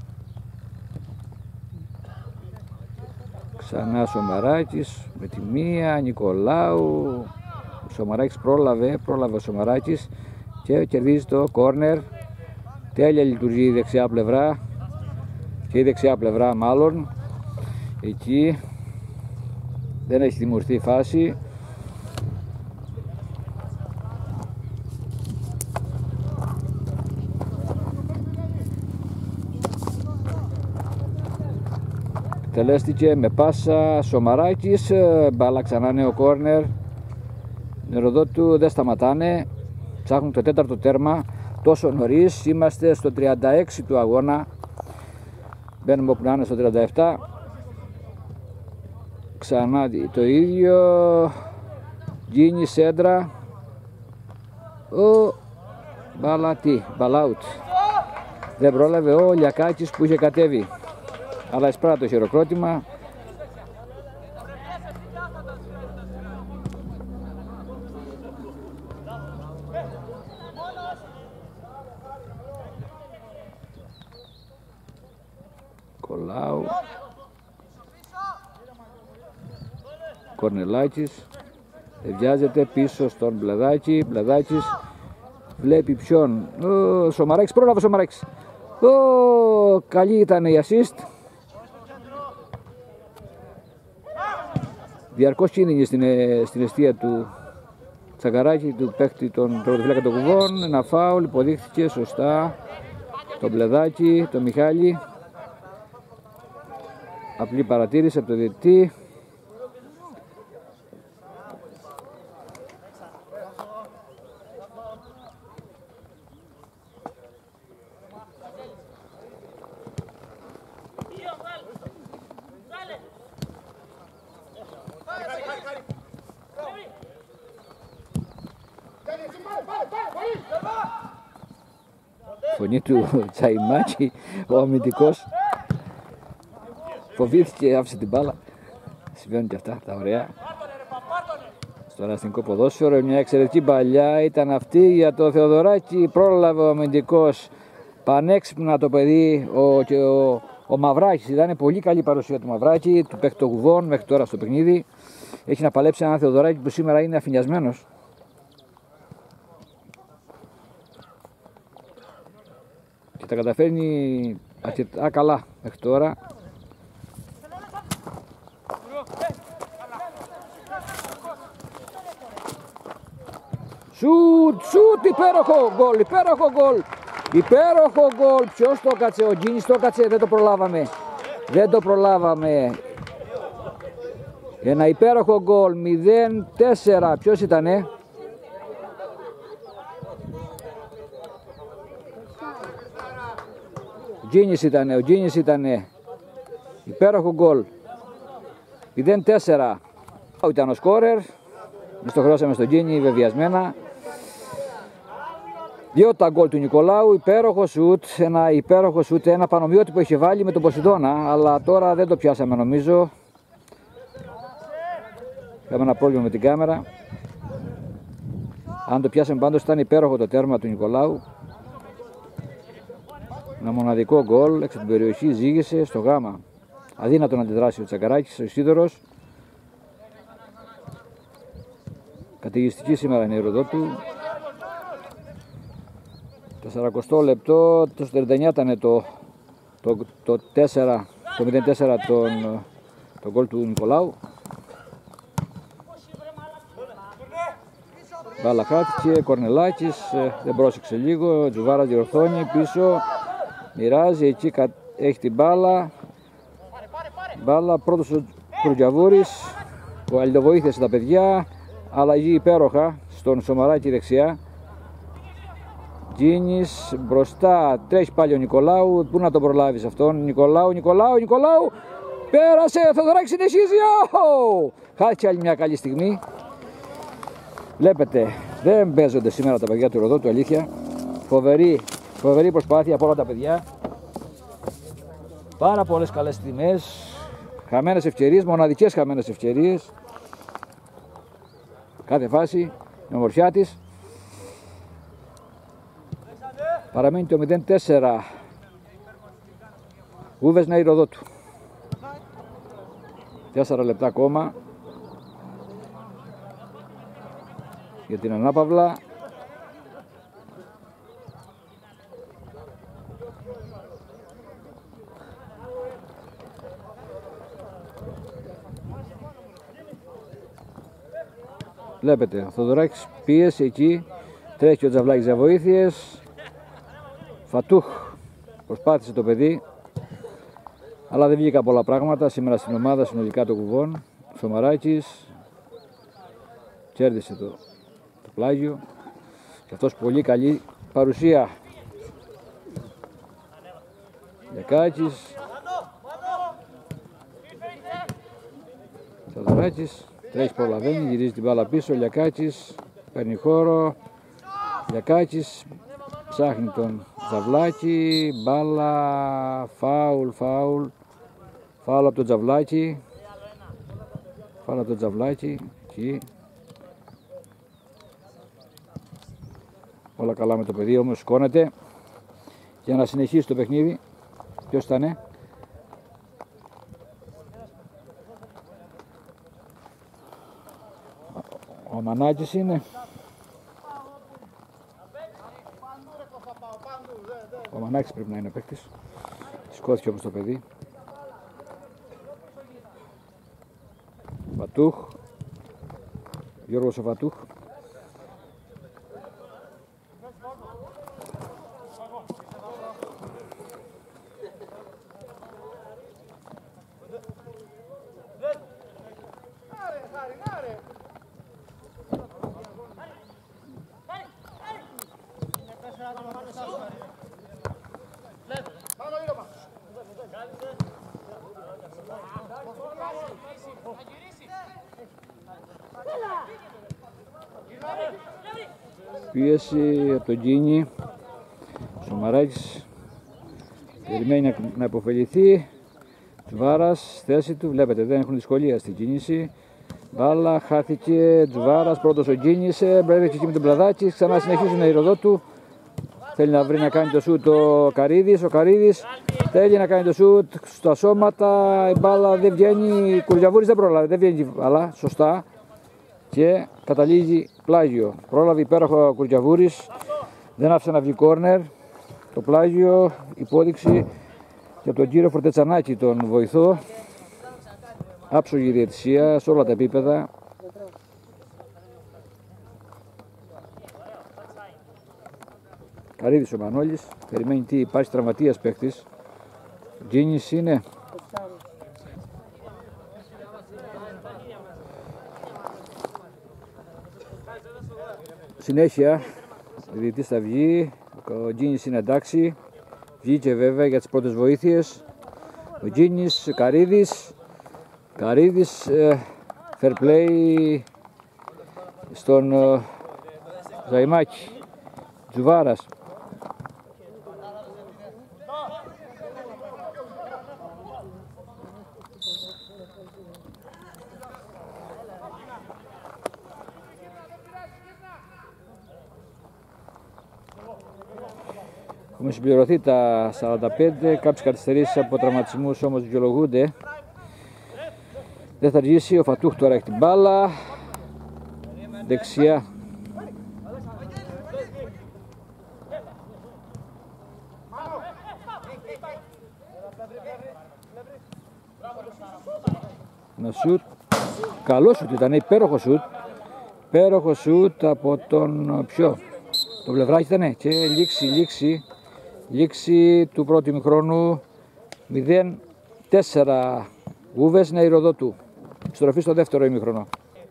B: Ξανά Σομαράκης με τη μία, Νικολάου, ο Σομαράκης πρόλαβε ο Σομαράκης και κερδίζει το κόρνερ. Τέλεια λειτουργεί η δεξιά πλευρά και η δεξιά πλευρά μάλλον. Εκεί δεν έχει δημιουργηθεί φάση. Τελέστηκε με πάσα Σομαράκης, μπάλα ξανά νέο κόρνερ. Ηροδότου δεν σταματάνε. Ψάχνουν το τέταρτο τέρμα τόσο νωρίς. Είμαστε στο 36 του αγώνα. Μπαίνουμε όπου να είναι στο 37. Ξανά το ίδιο. Γκίνη σέντρα. Ο Μπαλάουτ. Δεν πρόλαβε ο Λιακάκης που είχε κατέβει. Αλλά εισπράττει το χειροκρότημα. Κολάου. Κορνελάκης. Βιάζεται πίσω στον Μπλεδάκη. Μπλεδάκης βλέπει ποιον. Ο Σομαράκης, πρόλαβε ο Σομαράκης. Καλή ήταν η assist. Διαρκώς κίνδυνοι στην αιστεία του Τσακαράκη, του παίκτη των τερματοφύλακα των Κουβών. Ένα φάουλ, υποδείχθηκε σωστά. Το Μπλεδάκη, το Μιχάλη. Απλή παρατήρηση από το διαιτητή. Φωνή του Τσαϊμάκη, ο αμυντικός φοβήθηκε, άφησε την μπάλα. Συμβαίνουν και αυτά τα ωραία στο αστυνομικό ποδόσφαιρο. Μια εξαιρετική παλιά ήταν αυτή για το Θεοδωράκη. Πρόλαβε ο αμυντικός, πανέξυπνα το παιδί. Ο Μαυράκης, ήταν πολύ καλή παρουσία του Μαυράκη, του παίκτη των Κουβών μέχρι τώρα στο παιχνίδι. Έχει να παλέψει έναν Θεοδωράκη που σήμερα είναι αφηνιασμένος. Και τα καταφέρνει αρκετά καλά μέχρι τώρα. Σουτ, υπέροχο γκολ. Ποιος το κάτσε, ο Γκίνης το κάτσε, δεν το προλάβαμε. Ένα υπέροχο γκολ, 0-4, ποιος ήτανε? Ο Γκίνης ήτανε. Υπέροχο γκολ, 0-4. Ήταν ο σκόρερ, εμείς το χρεώσαμε στον Γκίνη βεβαιασμένα. 2 τα γκολ του Νικολάου, υπέροχο σουτ, ένα πανομοιότυπο που είχε βάλει με τον Ποσειδώνα, αλλά τώρα δεν το πιάσαμε νομίζω. Είχαμε ένα πρόβλημα με την κάμερα. Αν το πιάσαμε πάντως ήταν υπέροχο το τέρμα του Νικολάου. Ένα μοναδικό γκολ, έξω την περιοχή, ζήγησε στο γάμα. Αδύνατο να αντιδράσει ο Τσακαράκης, ο Ισίδωρος. Καταιγιστική σήμερα είναι η Ροδότου. Το 40 λεπτό, το 39 ήταν το 0-4 τον γκολ του Νικολάου. Μπάλα χάθηκε, Κορνελάκης δεν πρόσεξε λίγο, Τζουβάρας διορθώνει πίσω, μοιράζει, εκεί έχει την μπάλα. Μπάλα πρώτος ο Κρουτζαβούρης που αλληλοβοήθησε τα παιδιά, αλλαγή υπέροχα στον Σομαράκη δεξιά. Γκίνης μπροστά, τρέχει πάλι ο Νικολάου, πού να τον προλάβεις αυτόν? Νικολάου, πέρασε, ο Θεοδωράκης συνεχίζει, χάθηκε άλλη μια καλή στιγμή. Βλέπετε, δεν παίζονται σήμερα τα παιδιά του Ροδότου, αλήθεια. Φοβερή προσπάθεια από όλα τα παιδιά. Πάρα πολλές καλές στιγμές, χαμένες ευκαιρίες, μοναδικές χαμένες ευκαιρίες. Κάθε φάση, η ομορφιά της. Παραμένει το 0-4. Ούβεσνα η Ροδότου. 4 λεπτά ακόμα για την ανάπαυλα. Βλέπετε, ο Θοδωράκης πίεσε εκεί, τρέχει ο Τζαβλάκης για βοήθειες. Φατούχ προσπάθησε το παιδί, αλλά δεν βγήκα πολλά πράγματα σήμερα στην ομάδα συνολικά των Κουβών. Ο Σομαράκης κέρδισε το πλάγιο Και αυτός πολύ καλή παρουσία. Λιακάκης. Θεοδωράκης. Τρέχει, προλαβαίνει, γυρίζει την μπάλα πίσω. Λιακάκης. Παίρνει χώρο. Λιακάκης. Ψάχνει τον Τζαβλάκη. Μπάλα. Φάουλ. Φάουλ από τον Τζαβλάκη. Φάουλ από τον Τζαβλάκη. Εκεί. Όλα καλά με το παιδί, όμως σηκώνεται για να συνεχίσει το παιχνίδι. Ποιος ήτανε? Ο Μανάκης είναι. Ο Μανάκης πρέπει να είναι παίκτης. Σηκώθηκε όμως το παιδί. Βατούχ. Γιώργος ο Βατούχ. Πίεση από τον Γκίνη. Σομαράκης περιμένει να υποφεληθεί. Τζουβάρας στη θέση του, βλέπετε δεν έχουν δυσκολία στην κίνηση. Μπάλα χάθηκε, Τζουβάρας πρώτος ο Γκίνης, μπρέβηκε εκεί με τον Πλαδάκη, ξανά συνεχίζουν οι Ηροδότου. Θέλει να βρει να κάνει το σούτ ο Καρίδης, θέλει να κάνει το σούτ στα σώματα, η μπάλα δεν βγαίνει, Κουρτζαβούρης δεν πρόλαβε, δεν βγαίνει η μπάλα, σωστά. Και καταλήγει πλάγιο. Πρόλαβε υπέροχο ο Κουρτζαβούρης, δεν άφησε να βγει κόρνερ. Το πλάγιο, υπόδειξη για τον κύριο Φορτετσανάκη, τον βοηθό. Άψογη διαιτησία σε όλα τα επίπεδα. Καρύδης ο Μανώλης, περιμένει τι υπάρχει, τραυματίας παίκτης. Γκίνης είναι. Συνέχεια, ο διαιτητής θα βγει, ο Γκίνης είναι εντάξει, βγήκε βέβαια για τις πρώτες βοήθειες. Ο Γκίνης, Καρύδης, fair play στον Ζαϊμάκη, Τζουβάρας. Έχουμε συμπληρωθεί τα 45, κάποιες καθυστερήσεις από τραυματισμούς όμως δικαιολογούνται. Δεν θα αργήσει, ο Φατούχ τώρα έχει την μπάλα. Δεξιά. Ένα σουτ. Καλό σουτ ήταν, υπέροχο σουτ. Υπέροχο σουτ από τον ποιο? Το Πλευράκι ήτανε και λήξη του πρώτου ημιχρόνου 0-4. Γούβες Νέα Ηροδότου. Στροφή στο δεύτερο ημίχρονο.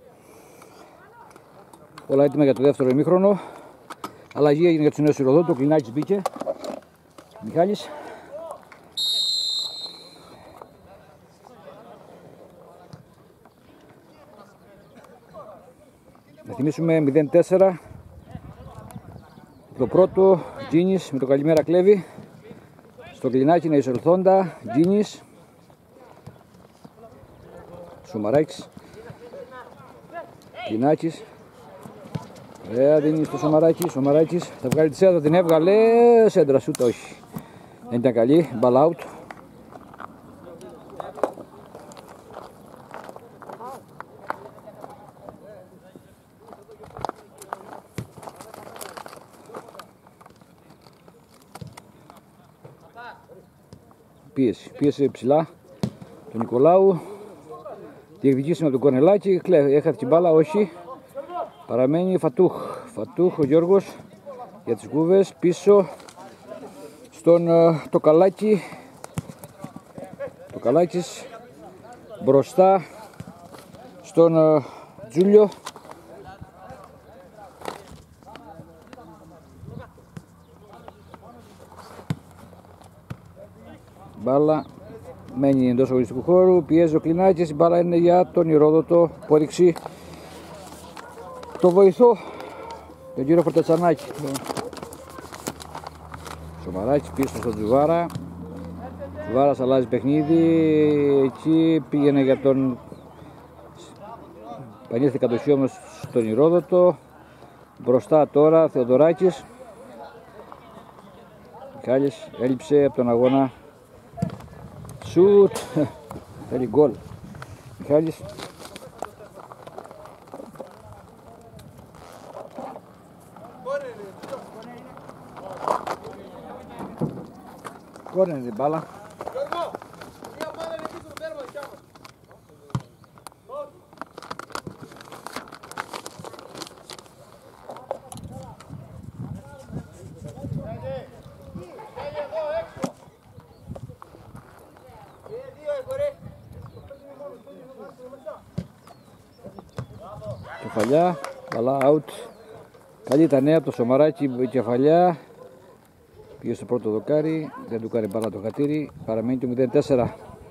B: Όλα έτοιμα για το δεύτερο ημίχρονο. Αλλαγή έγινε για τους Νέους Ηροδότου. Ο Κλινάκης μπήκε. Μιχάλης. Να θυμίσουμε 0-4. Το πρώτο Γκίνης με το καλημέρα κλέβει. Στο Κλινάκι να εισελθόντα. Γκίνης. Σομαράκης. Κλινάκης. Ωραία, δίνει στο Σομαράκης. Θα βγάλει τη σέντρα, την έβγαλε. Σέντρα σούτ, όχι. Δεν ήταν καλή. Ball out. Πίεση ψηλά του Νικολάου. Διεκδικήσει με τον Κορνελάκη. Έχασε την μπάλα, όχι. Παραμένει Φατούχ ο Γιώργος για τις Γούβες. Πίσω στον το Καλάκι. Το Καλάκης μπροστά στον Τζούλιο. Μπάλα μένει εντός αγωνιστικού χώρου, πιέζει ο Κλινάκης, η μπάλα είναι για τον Ηρόδοτο που έδειξε το βοηθό, τον κύριο Φορτετσανάκη. Σομαράκης πίσω στον Τζουβάρα. Τζουβάρας αλλάζει παιχνίδι, εκεί πήγαινε για τον Πανήρθη κατοχή όμως στον Ηρόδοτο. Μπροστά τώρα Θεοδωράκης. Μιχάλης έλειψε από τον αγώνα. Σουτ, θέλει γκολ. Μιχάλης. Κόρνερ την μπάλα. Κεφαλιά, καλά, out. Καλή τα νέα από το Σομαράκι, κεφαλιά. Πήγε στο πρώτο δοκάρι, δεν του κάνει μπάλα το χατήρι, παραμένει το 0-4.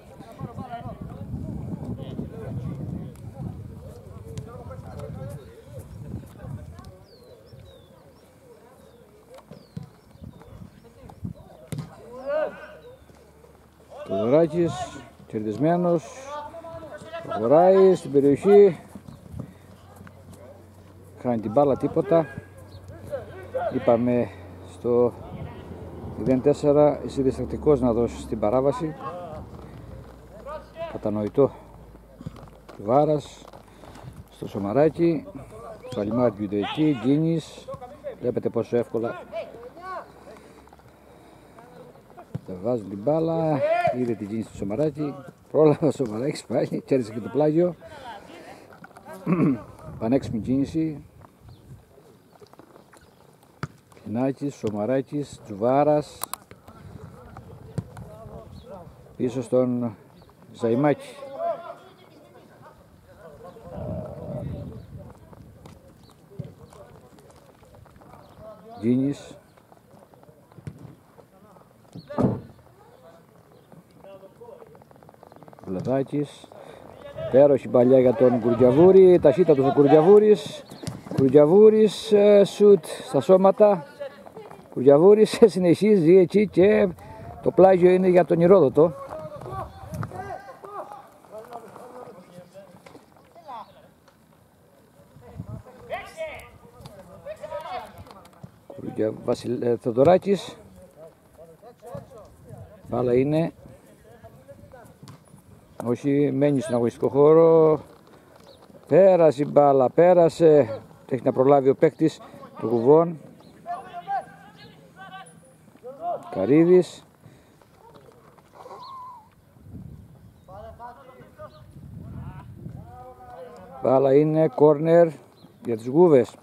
B: Το Δωράκης, κερδισμένος, προχωράει στην περιοχή. Χάνει την μπάλα, τίποτα. Είπαμε στο 0-4, είσαι διστακτικός να δώσεις την παράβαση. Κατανοητό. Βάρας στο Σομαράκι, στο Αλιμάρι του εκεί, Γκίνης. Βλέπετε πόσο εύκολα θα βάζουν την μπάλα. Είδε την κίνηση του Σομαράκι, πρόλαβε ο Σομαράκης πάλι, κέρδισε και το πλάγιο. Πανέξιμη κίνηση. Κινάκης, Σομαράκης, Τζουβάρας. Πίσω στον Ζαϊμάκη. Γκίνης. Βλαδάκης. Πέροχη παλιά για τον Κουρτιαβούρη. Ταχύτατος ο Κουρτιαβούρης. Κουρτιαβούρης, σουτ στα σώματα. Κουρτιαβούρης συνεχίζει εκεί και το πλάγιο είναι για τον Ηρόδοτο. Θεοδωράκης. Μπάλα είναι. Όχι, μένει στον αγωνιστικό χώρο. Πέρασε η μπάλα, πέρασε. Έχει να προλάβει ο παίκτης του Κουβών. Καρύδης. Μπάλα είναι κόρνερ για τις Γούβες.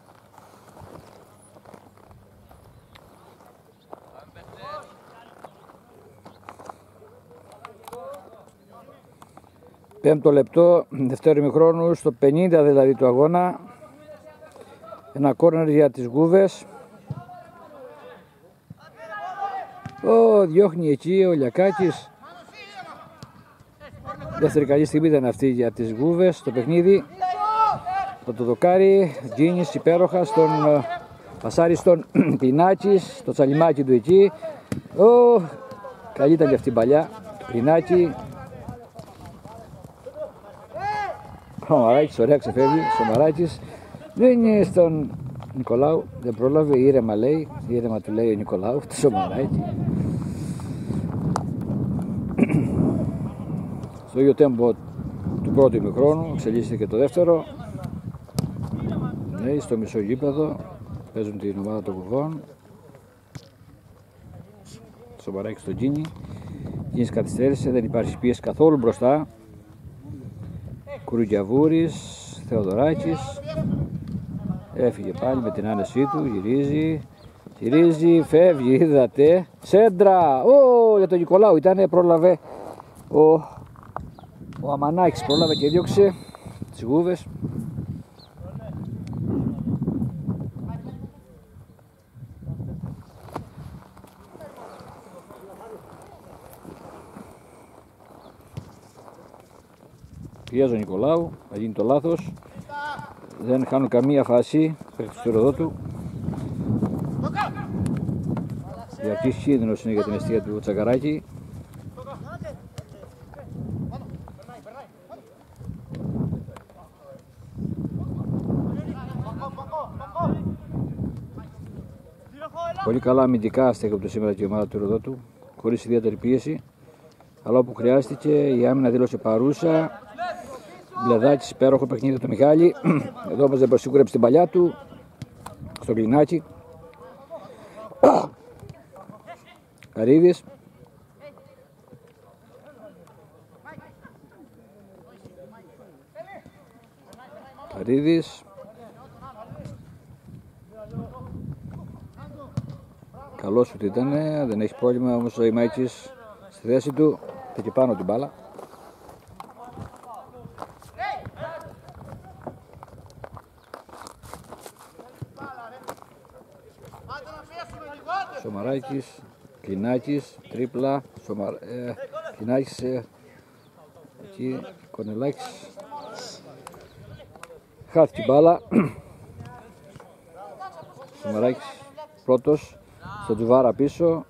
B: Πέμπτο λεπτό, δεύτερο ημιχρόνου, στο 50 δηλαδή του αγώνα. Ένα κόρνερ για τις Γούβες. Διώχνει εκεί ο Λιακάκης. Δεύτερη καλή στιγμή ήταν αυτή για τις Γούβες στο παιχνίδι. Το δοκάρι, Γκίνης υπέροχα στον πασάρι στον Κλινάκης, το τσαλιμάκι του εκεί. Καλή ήταν και αυτή η παλιά, Κλινάκη. Ο Μαράκης, ωραία ξεφεύγει, Σομαράκης. Δεν είναι στον Νικολάου, δεν πρόλαβε, ήρεμα λέει, ήρεμα του λέει ο Νικολάου, το Σομαράκη. Στο ίδιο τέμπο του πρώτου ημιχρόνου, εξελίσσεται και το δεύτερο. Ναι, στο μισό γήπεδο, παίζουν την ομάδα των Κουβών. Σομαράκη στον Γκίνη. Γκίνης καθυστέρησε, δεν υπάρχει πίεση καθόλου μπροστά. Κουρουγκιαβούρης, Θεοδωράκης. Έφυγε πάλι με την άνεσή του, γυρίζει, φεύγει, είδατε. Σέντρα, για τον Νικολάου ήτανε, πρόλαβε ο Αμανάκης, πρόλαβε και διώξε τις Γούβες. Πιέζει ο Νικολάου, θα γίνει το λάθος. Δεν χάνουν καμία φάση παίκτης του Ροδότου. Διαρκής κίνδυνος είναι για την εστία του Τσακαράκη. Πολύ καλά αμυντικά στέκονται σήμερα και η ομάδα του Ροδότου, χωρίς ιδιαίτερη πίεση. Αλλά όπου χρειάστηκε η άμυνα δήλωσε παρούσα. Μπλεδάκης, υπέροχο παιχνίδι του Μιχάλη. Εδώ όμως δεν προσίγουρεψε την παλιά του. Στο Κλινάκι. Καρύδης. Καρύδης. Καλός σουτ ήταν, δεν έχει πρόβλημα όμως ο Ιμάκης στη θέση του. Και πάνω την μπάλα. Σομαράκης, Κλινάκης, τρίπλα, Κλινάκης, εκεί, Κορνελάκης. Χάθηκε η μπάλα. Σομαράκης πρώτος, στον Τζουβάρα πίσω.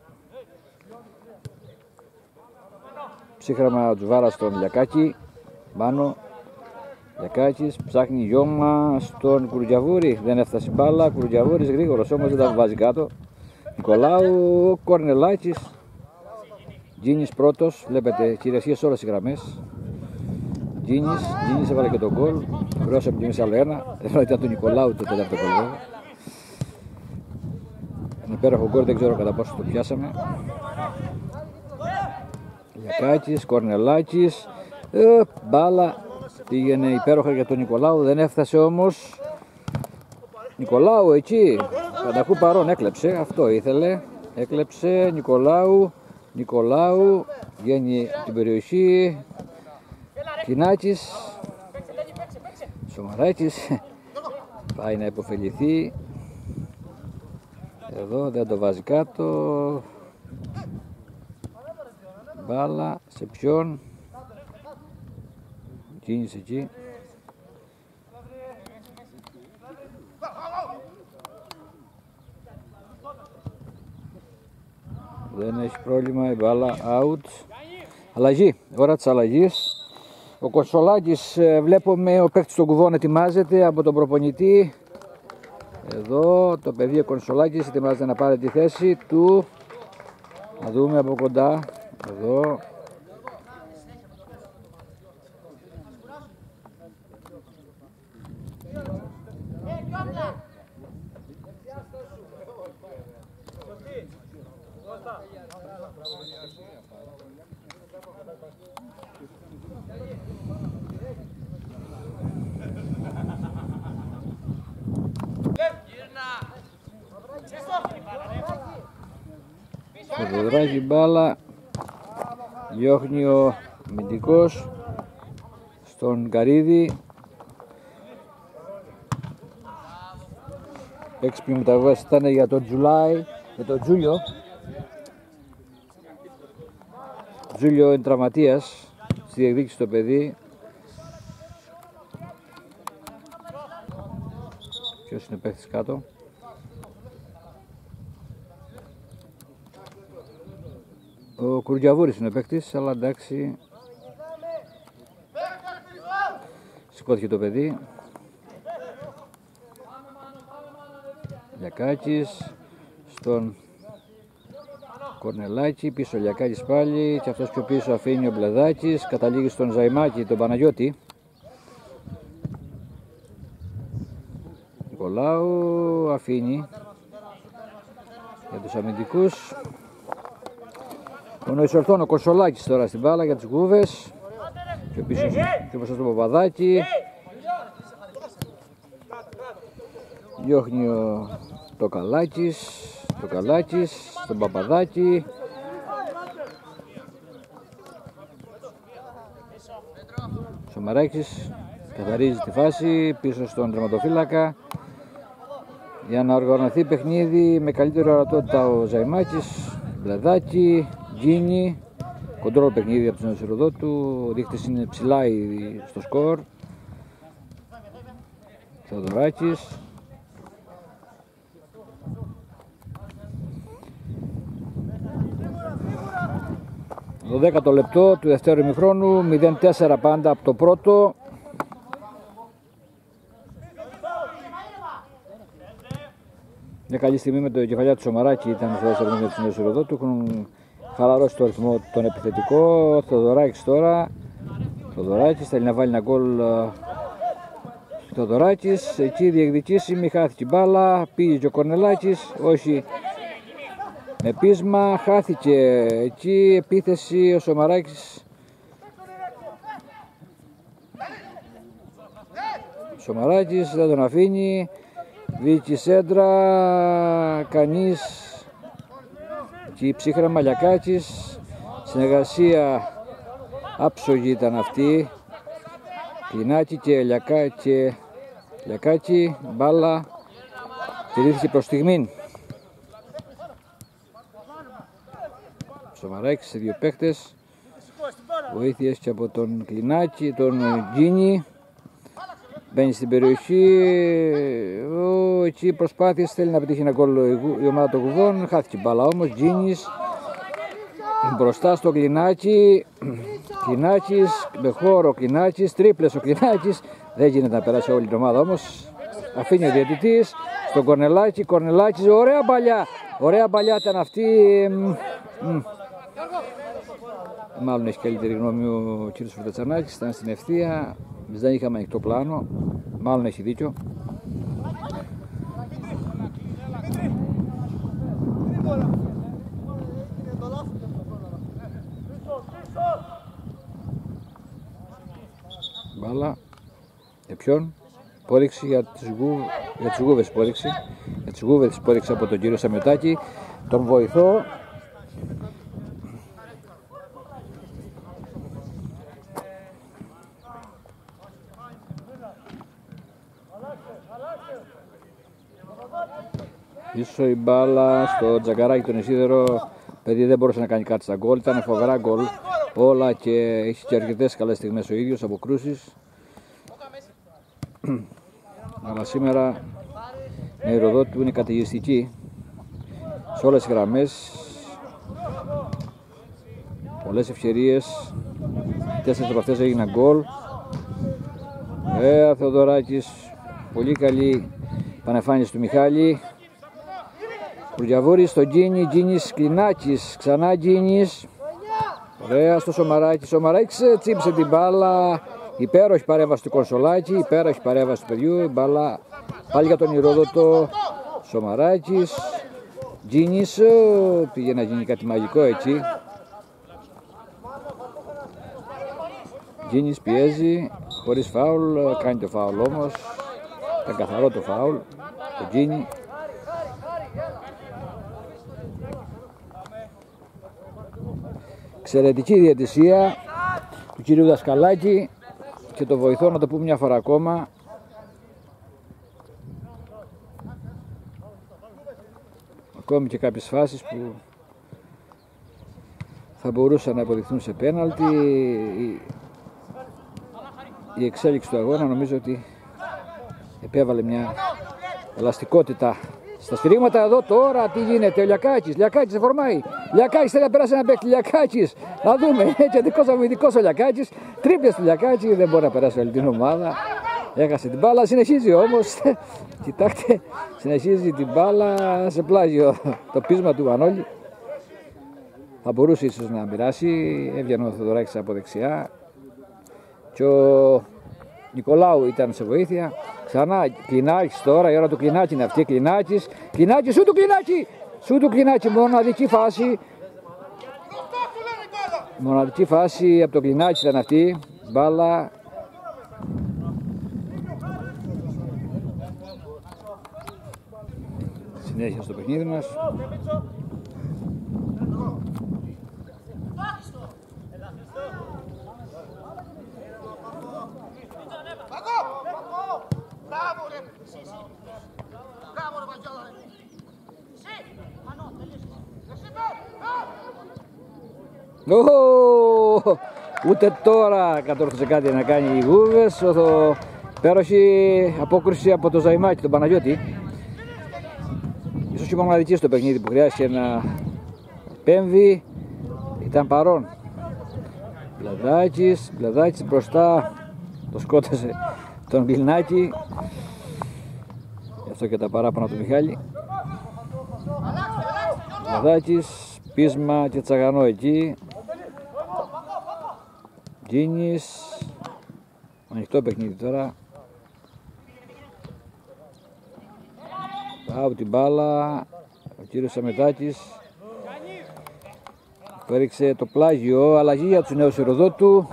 B: Ψύχραμα Τζουβάρα στον Λιακάκη, πάνω. Λιακάκης ψάχνει γιώμα στον Κουρτζαβούρη, δεν έφτασε μπάλα. Κουρτζαβούρης γρήγορος όμως δεν τα βάζει κάτω. Νικολάου, Κορνελάκης, Γκίνης πρώτος, βλέπετε κυριαρχία σε όλες τις γραμμές. Γκίνης έβαλε και τον γκολ, χρεώσαμε και εμείς άλλο ένα, ήταν του Νικολάου το τέταρτο γκολ. Ένα υπέροχο γκολ, δεν ξέρω κατά πόσο το πιάσαμε. Λιακάκης, Κορνελάκης, μπάλα πήγαινε υπέροχα για τον Νικολάου, δεν έφτασε όμως. Νικολάου εκεί, Πανταχού παρόν, έκλεψε, αυτό ήθελε, έκλεψε, Νικολάου, βγαίνει την περιοχή, Κινάκης, Σομαράκης, πάει να υποφεληθεί, εδώ δεν το βάζει κάτω, μπάλα, σε ποιον, κίνηση εκεί. Δεν έχει πρόβλημα, η μπάλα out. Αλλαγή, ώρα της αλλαγής. Ο Κονσολάκης, βλέπουμε ο παίκτης των κουβών ετοιμάζεται από τον προπονητή. Εδώ το παιδί ο Κονσολάκης ετοιμάζεται να πάρει τη θέση του. Να δούμε από κοντά. Εδώ. Ποδράζει μπάλα, διώχνει ο αμυντικός στον Καρύδη. Έξυπνη μεταβάση ήταν για τον Τζουλάι, για τον Τζούλιο. Τζούλιο είναι τραυματίας, στη διεκδίκηση το παιδί. Ποιος είναι παίχτης κάτω? Ο Κουρτζαβούρης είναι παίκτης, αλλά εντάξει. Σηκώθηκε το παιδί. Λιακάκης στον Κορνελάκη, πίσω ο Λιακάκης πάλι και αυτός πιο πίσω αφήνει ο Μπλεδάκης, καταλήγει στον Ζαϊμάκη, τον Παναγιώτη. Νικολάου αφήνει για τους αμυντικούς. Ο Νοησορθών, ο Κονσολάκης τώρα στην μπάλα για τις γούβες. Πιο πίσω στον Παπαδάκη. Διώχνει το Καλάκης στον Παπαδάκη. Σομαράκης καθαρίζει τη φάση πίσω στον τερματοφύλακα. Για να οργανωθεί παιχνίδι με καλύτερη ορατότητα ο Ζαϊμάκης, Μπλεδάκη, Γκίνη, κοντρόλ παιχνίδι από τον Νεοσιροδότου. Ο δείχτης είναι ψηλά στο σκορ. Θεοδωράκης. Το 10ο λεπτό του δεύτερου ημιχρόνου, 0-4 πάντα από το πρώτο. Μια καλή στιγμή με το κεφαλιά του Σομαράκη ήταν στο δεύτερο ημίχρονο του Νεοσιροδότου. Έχουν χαλαρώσει το ρυθμό τον επιθετικό. Ο Θεοδωράκης τώρα. Θεοδωράκης θέλει να βάλει ένα γκολ. Θεοδωράκης, εκεί διεκδικήσιμη, χάθηκε η μπάλα. Πήγε και ο Κορνελάκης, όχι με πείσμα, χάθηκε εκεί επίθεση. Ο Σομαράκης δεν τον αφήνει. Δίκη σέντρα, κανείς. Και ψύχραμα Λιακάκης. Συνεργασία άψογη ήταν αυτή. Κλινάκη και Λιακάκη, μπάλα τηρήθηκε προς στιγμήν. Σομαράκης σε δύο παίχτες. Βοήθειες και από τον Κλινάκη, τον Γκίνη. Μπαίνει στην περιοχή. Εκεί προσπάθειες, θέλει να πετύχει ένα γκολ η ομάδα των Κουβών. Χάθηκε μπάλα όμως. Γκίνης μπροστά στο Κλινάκη. Κλινάκης με χώρο, Κλινάκης, τρίπλες ο Κλινάκης. Δεν γίνεται να περάσει όλη την ομάδα όμως. Αφήνει ο διαιτητής στον Κορνελάκη. Κορνελάκης, ωραία παλιά. Ωραία παλιά ήταν αυτή. Μάλλον έχει καλύτερη γνώμη ο κύριος Φουρτατσανάκης. Ήταν στην ευθεία. Εμείς δεν είχαμε ανοιχτό πλάνο. Μάλλον έχει δίκιο. Μπάλα. Για ποιον? Πόδειξη για τις γούβες. Πόδειξη. Για τις γούβες πόδειξη από τον κύριο Σαμιωτάκη. Τον βοηθό. Πίσω η μπάλα στο Τζαγκαράκι τον Ισίδερο. Παιδί δεν μπορούσε να κάνει κάτι στα γκολ. Ήταν φοβερά γκολ όλα και έχει και αρκετές καλές στιγμές ο ίδιος από κρούσεις. Αλλά σήμερα η Ηροδότη του είναι καταιγιστική σε όλες τις γραμμές. Πολλές ευκαιρίες. 4 από αυτές έγιναν γκολ. Θεοδωράκης. Πολύ καλή πανεφάνιση του Μιχάλη. Κουρδιαβούρης στο Γκίνη, Γκίνης Κλινάκης, ξανά Γκίνης. Ωραία στο Σομαράκη, Σομαράκης τσίψε την μπάλα. Υπέροχη παρέμβαση του Κονσολάκη, υπέροχη παρέμβαση του παιδιού. Η μπάλα πάλι για τον Ηρόδοτο. Σομαράκης, Γκίνης, πήγε να γίνει κάτι μαγικό έτσι. Γκίνης πιέζει, χωρίς φάουλ, κάνει το φάουλ όμως. Ήταν καθαρό το φάουλ, το Γκίνη. Εξαιρετική διαιτησία του κυρίου Δασκαλάκη και το βοηθώ να το πούμε μια φορά ακόμα. Ακόμη και κάποιες φάσεις που θα μπορούσαν να αποδειχθούν σε πέναλτι. Η εξέλιξη του αγώνα νομίζω ότι επέβαλε μια ελαστικότητα στα σφυρίγματα. Εδώ τώρα τι γίνεται, ο Λιακάκης δεν φορμάει. Λιακάκης θέλει να περάσει ένα παίκτη, Λιακάκης. Να δούμε, έτσι δικός αμυντικός ο Λιακάκης. Τρίπλες του Λιακάκη, δεν μπορεί να περάσει όλη την ομάδα. Έχασε την μπάλα, συνεχίζει όμως. Κοιτάξτε, συνεχίζει την μπάλα σε πλάγιο το πείσμα του Μανώλη. Θα μπορούσε ίσως να μοιράσει, έβγαινε ο Θεοδωράκης από δεξιά. Και ο Νικολάου ήταν σε βοήθεια. Ξανά Κλινάκης τώρα, η ώρα του Κλινάκη είναι αυτή. Κλινάκης, σου του Κλινάκη! Σου του Κλινάκη, μοναδική φάση. Μοναδική φάση από το Κλινάκη ήταν αυτή. Μπάλα. Συνέχεια στο παιχνίδι μας. Ούτε τώρα κατόρθωσε κάτι να κάνει οι Γούβες. Υπέροχη απόκριση από το Ζαϊμάκη, τον Παναγιώτη. Ίσως η μοναδική στο παιχνίδι που χρειάστηκε να επέμβει. Ήταν παρόν. Μπλαδάκης μπροστά, το σκότωσε τον Γλινάκη. Γι' αυτό και τα παράπονα του Μιχάλη. Μπλαδάκης, Πείσμα και Τσαγανό εκεί. Γκίνης. Ανοιχτό παιχνίδι τώρα. Πάω την μπάλα. Ο κύριος Σαμετάκης που έριξε το πλάγιο. Αλλαγή για τους νέους Ηρωδότου.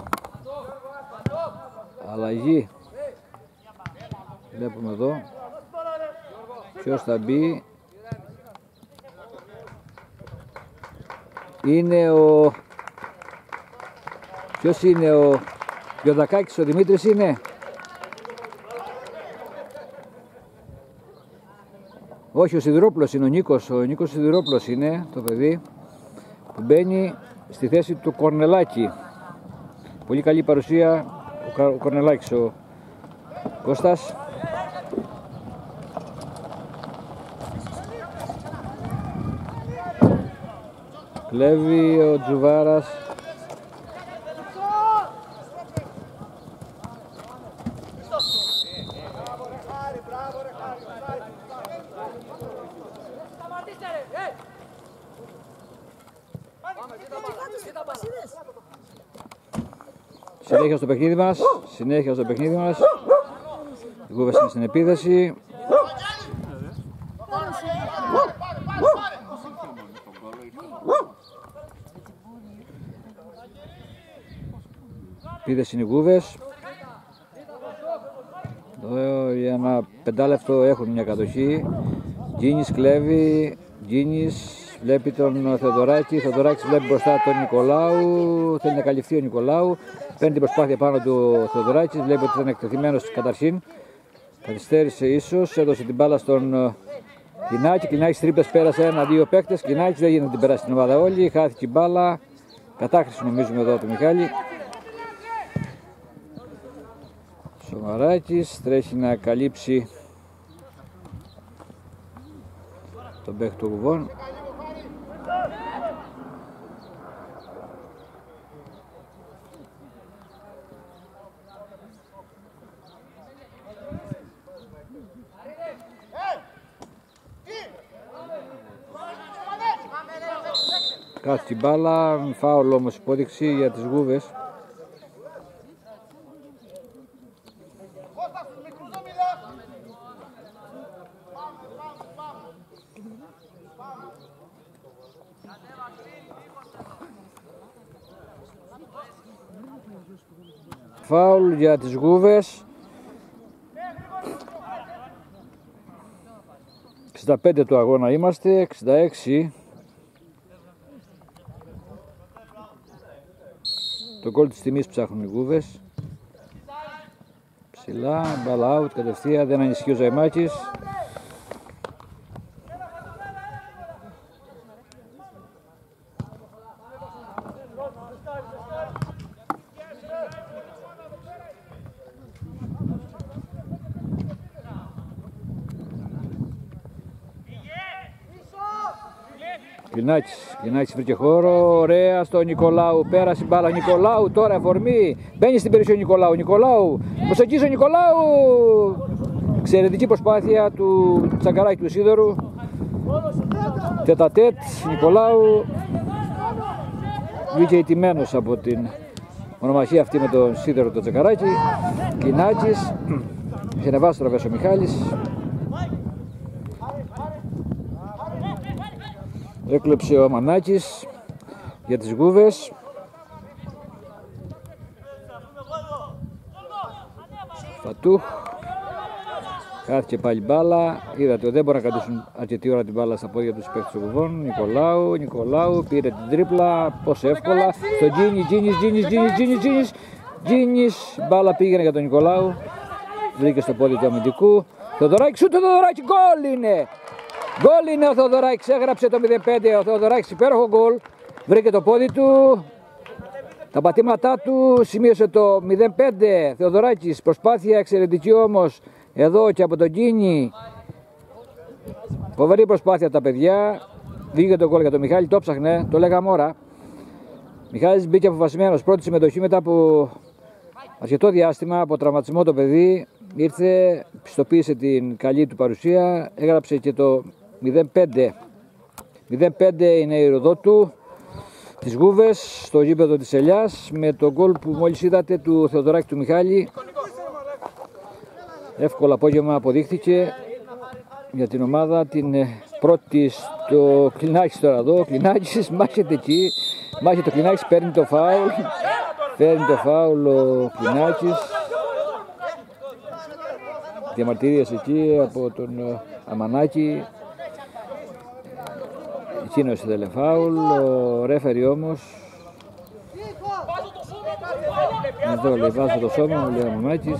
B: Αλλαγή. Βλέπουμε εδώ ποιος θα μπει. Είναι ο... Ποιος είναι ο Γιωδακάκης, ο Δημήτρης είναι. Όχι, ο Σιδηρόπουλος είναι ο Νίκος. Ο Νίκος Σιδηρόπουλος είναι το παιδί που μπαίνει στη θέση του Κορνελάκη. Πολύ καλή παρουσία ο Κορνελάκης, ο Κώστας. Κλέβει ο Τζουβάρας. Συνέχεια στο παιχνίδι μας, οι Γούβες είναι στην επίδεση. Επίδεση είναι οι Γούβες. Εδώ για ένα 5 λεπτό έχουν μια κατοχή. Γκίνης κλέβει, Γκίνης βλέπει τον Θεοδωράκη, Θεοδωράκης βλέπει μπροστά τον Νικολάου, θέλει να καλυφθεί ο Νικολάου, παίρνει την προσπάθεια πάνω του ο Θεοδωράκης, βλέπει ότι ήταν εκτεθειμένος καταρχήν, καθυστέρησε ίσως, έδωσε την μπάλα στον Κλινάκη, Κλινάκης τρίπλες, πέρασε 1-2 παίκτες, Κλινάκης δεν γίνεται να την περάσει την ομάδα όλη, χάθηκε η μπάλα, κατάχρηση νομίζουμε εδώ του Μιχάλη. Σομαράκης τρέχει να καλύψει τον παίκτη του Γουβών. Κάτσε την μπάλα, φάουλ όμως υπόδειξη για τις Γούβες. Φάουλ για τις Γούβες. 65 του αγώνα είμαστε, 66. Το γκολ της τιμής ψάχνουν οι Γούβες. Ψηλά, μπάλα out, κατευθείαν, δεν ανησυχεί ο Ζαϊμάκης. Κλινάκης βρήκε χώρο, ωραία στο Νικολάου, πέρασε η μπάλα Νικολάου, τώρα εφορμή, μπαίνει στην περιοχή ο Νικολάου, προσεγγίζει ο Νικολάου, εξαιρετική προσπάθεια του Τσαγκαράκη του Σίδωρου, τετατέτ, Νικολάου, βγήκε ηττημένος από την ονομασία αυτή με τον Σίδωρο τον Τσαγκαράκη, Κλινάκης, είχε ανεβάσει τραβές ο Μιχάλης. Έκλεψε ο Μανάκης για τις Γούβες. Φατούχ. Χάθηκε πάλι μπάλα. Είδατε ότι δεν μπορούν να κρατήσουν αρκετή ώρα την μπάλα στα πόδια τους παίκτες των Γουβών. Νικολάου πήρε την τρίπλα. Πώς εύκολα. Στο Γκίνης. Μπάλα πήγαινε για τον Νικολάου. Βρήκε στο πόδι του αμυντικού. Θεοδωράκης, ούτε Θεοδωράκη, γκολ είναι! Γκολ είναι ο Θεοδωράκης, έγραψε το 0-5, ο Θεοδωράκης υπέροχο γκολ. Βρήκε το πόδι του, Τα πατήματά του σημείωσε το 0-5. Θεοδωράκης, προσπάθεια εξαιρετική όμως εδώ και από τον Κίνη. Φοβερή προσπάθεια από τα παιδιά. Βγήκε το γκολ για τον Μιχάλη, το ψάχνε, το λέγαμε ώρα. Μιχάλης μπήκε αποφασισμένος, πρώτη συμμετοχή μετά από αρκετό διάστημα, από τραυματισμό το παιδί. Ήρθε, πιστοποίησε την καλή του παρουσία, έγραψε και το 0-5. 0-5 είναι η ροδό του, τις Γούβες, στο γήπεδο της Ελιάς, με το γκολ που μόλις είδατε του Θεοδωράκη του Μιχάλη. Εύκολο απόγευμα αποδείχθηκε για την ομάδα, την πρώτη στο Κλινάκης τώρα εδώ. Ο Κλινάκης μάχεται εκεί, μάχεται ο Κλινάκης, παίρνει το φάουλ. Παίρνει το φάουλ ο Κλινάκης. Διαμαρτυρίες εκεί από τον Αμανάκη. Εκείνος ήθελε φάουλ, ο ρέφερι όμως. Εδώ λέει βάζω το σώμα μου, λέει ο Αμανάκης.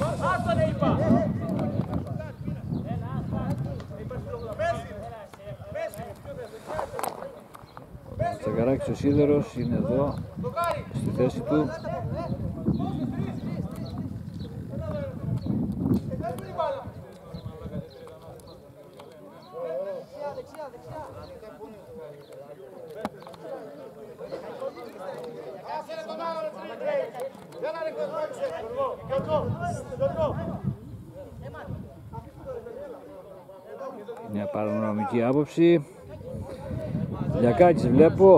B: Τσακαράκης ο Σίδερος είναι εδώ στη θέση του. Μια παρανομική άποψη. Λιακάκης βλέπω,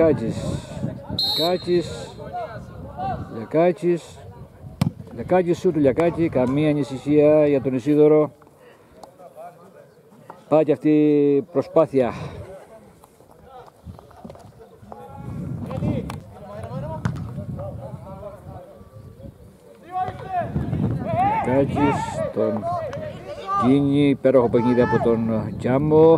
B: Λιακάκης σου του Λιακάκη, καμία ανησυχία για τον Ισίδωρο. Πάει και αυτή η προσπάθεια. Λιακάκης, τον Γκίνη, υπέροχο παιχνίδι από τον Τζάμο.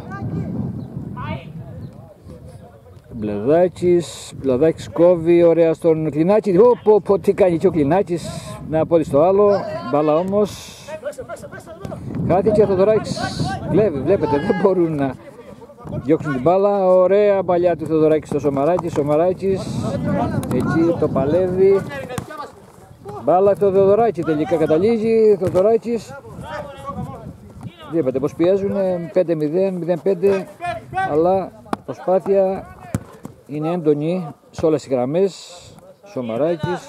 B: Μπλεδάκης κόβει, ωραία στον Κλινάκη. Τι κάνει και ο Κλινάκης, να πω στο άλλο. Μπάλα όμως χάθηκε ο Θεοδωράκης. Βλέπετε, δεν μπορούν να διώξουν την μπάλα. Ωραία παλιά του Θεοδωράκη στο Σομαράκη. Σομαράκης εκεί το παλεύει. Μπάλα το Θεοδωράκη, τελικά καταλήγει. Θεοδωράκης. Βλέπετε πως πιέζουν 5-0, 0-5, αλλά προσπάθεια είναι έντονη σε όλες τις γραμμές. Σομαράκης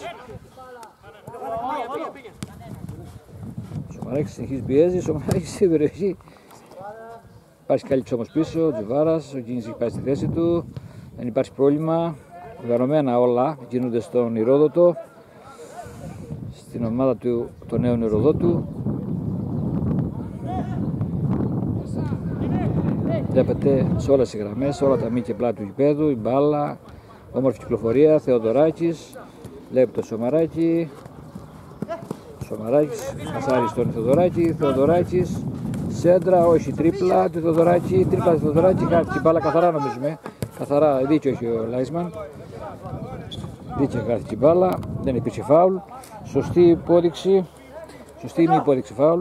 B: συνεχίζει πιέζει, Σομαράκης στην περιοχή. Υπάρχει Κάλυψη όμως πίσω, ο Τζιβάρας, ο Κίνης έχει πάει στη θέση του. Δεν υπάρχει πρόβλημα, οργανωμένα όλα γίνονται στον Ηρόδοτο, στην ομάδα του, το νέο Ηροδότου. Βλέπετε σε όλες τις γραμμές, όλα τα μη και πλάτη του γηπέδου, η μπάλα, όμορφη κυκλοφορία, Θεοδωράκης, βλέπει το Σομαράκη, χασάρει στον Θεοδωράκη, Θεοδωράκης, σέντρα, όχι τρίπλα του Θεοδωράκη, χάρη την μπάλα καθαρά νομίζουμε, καθαρά, δίκιο έχει ο Λάισμαν, δίκιο χάθηκε η μπάλα, δεν υπήρξε φάουλ, σωστή υπόδειξη, σωστή μη υπόδειξη φάουλ.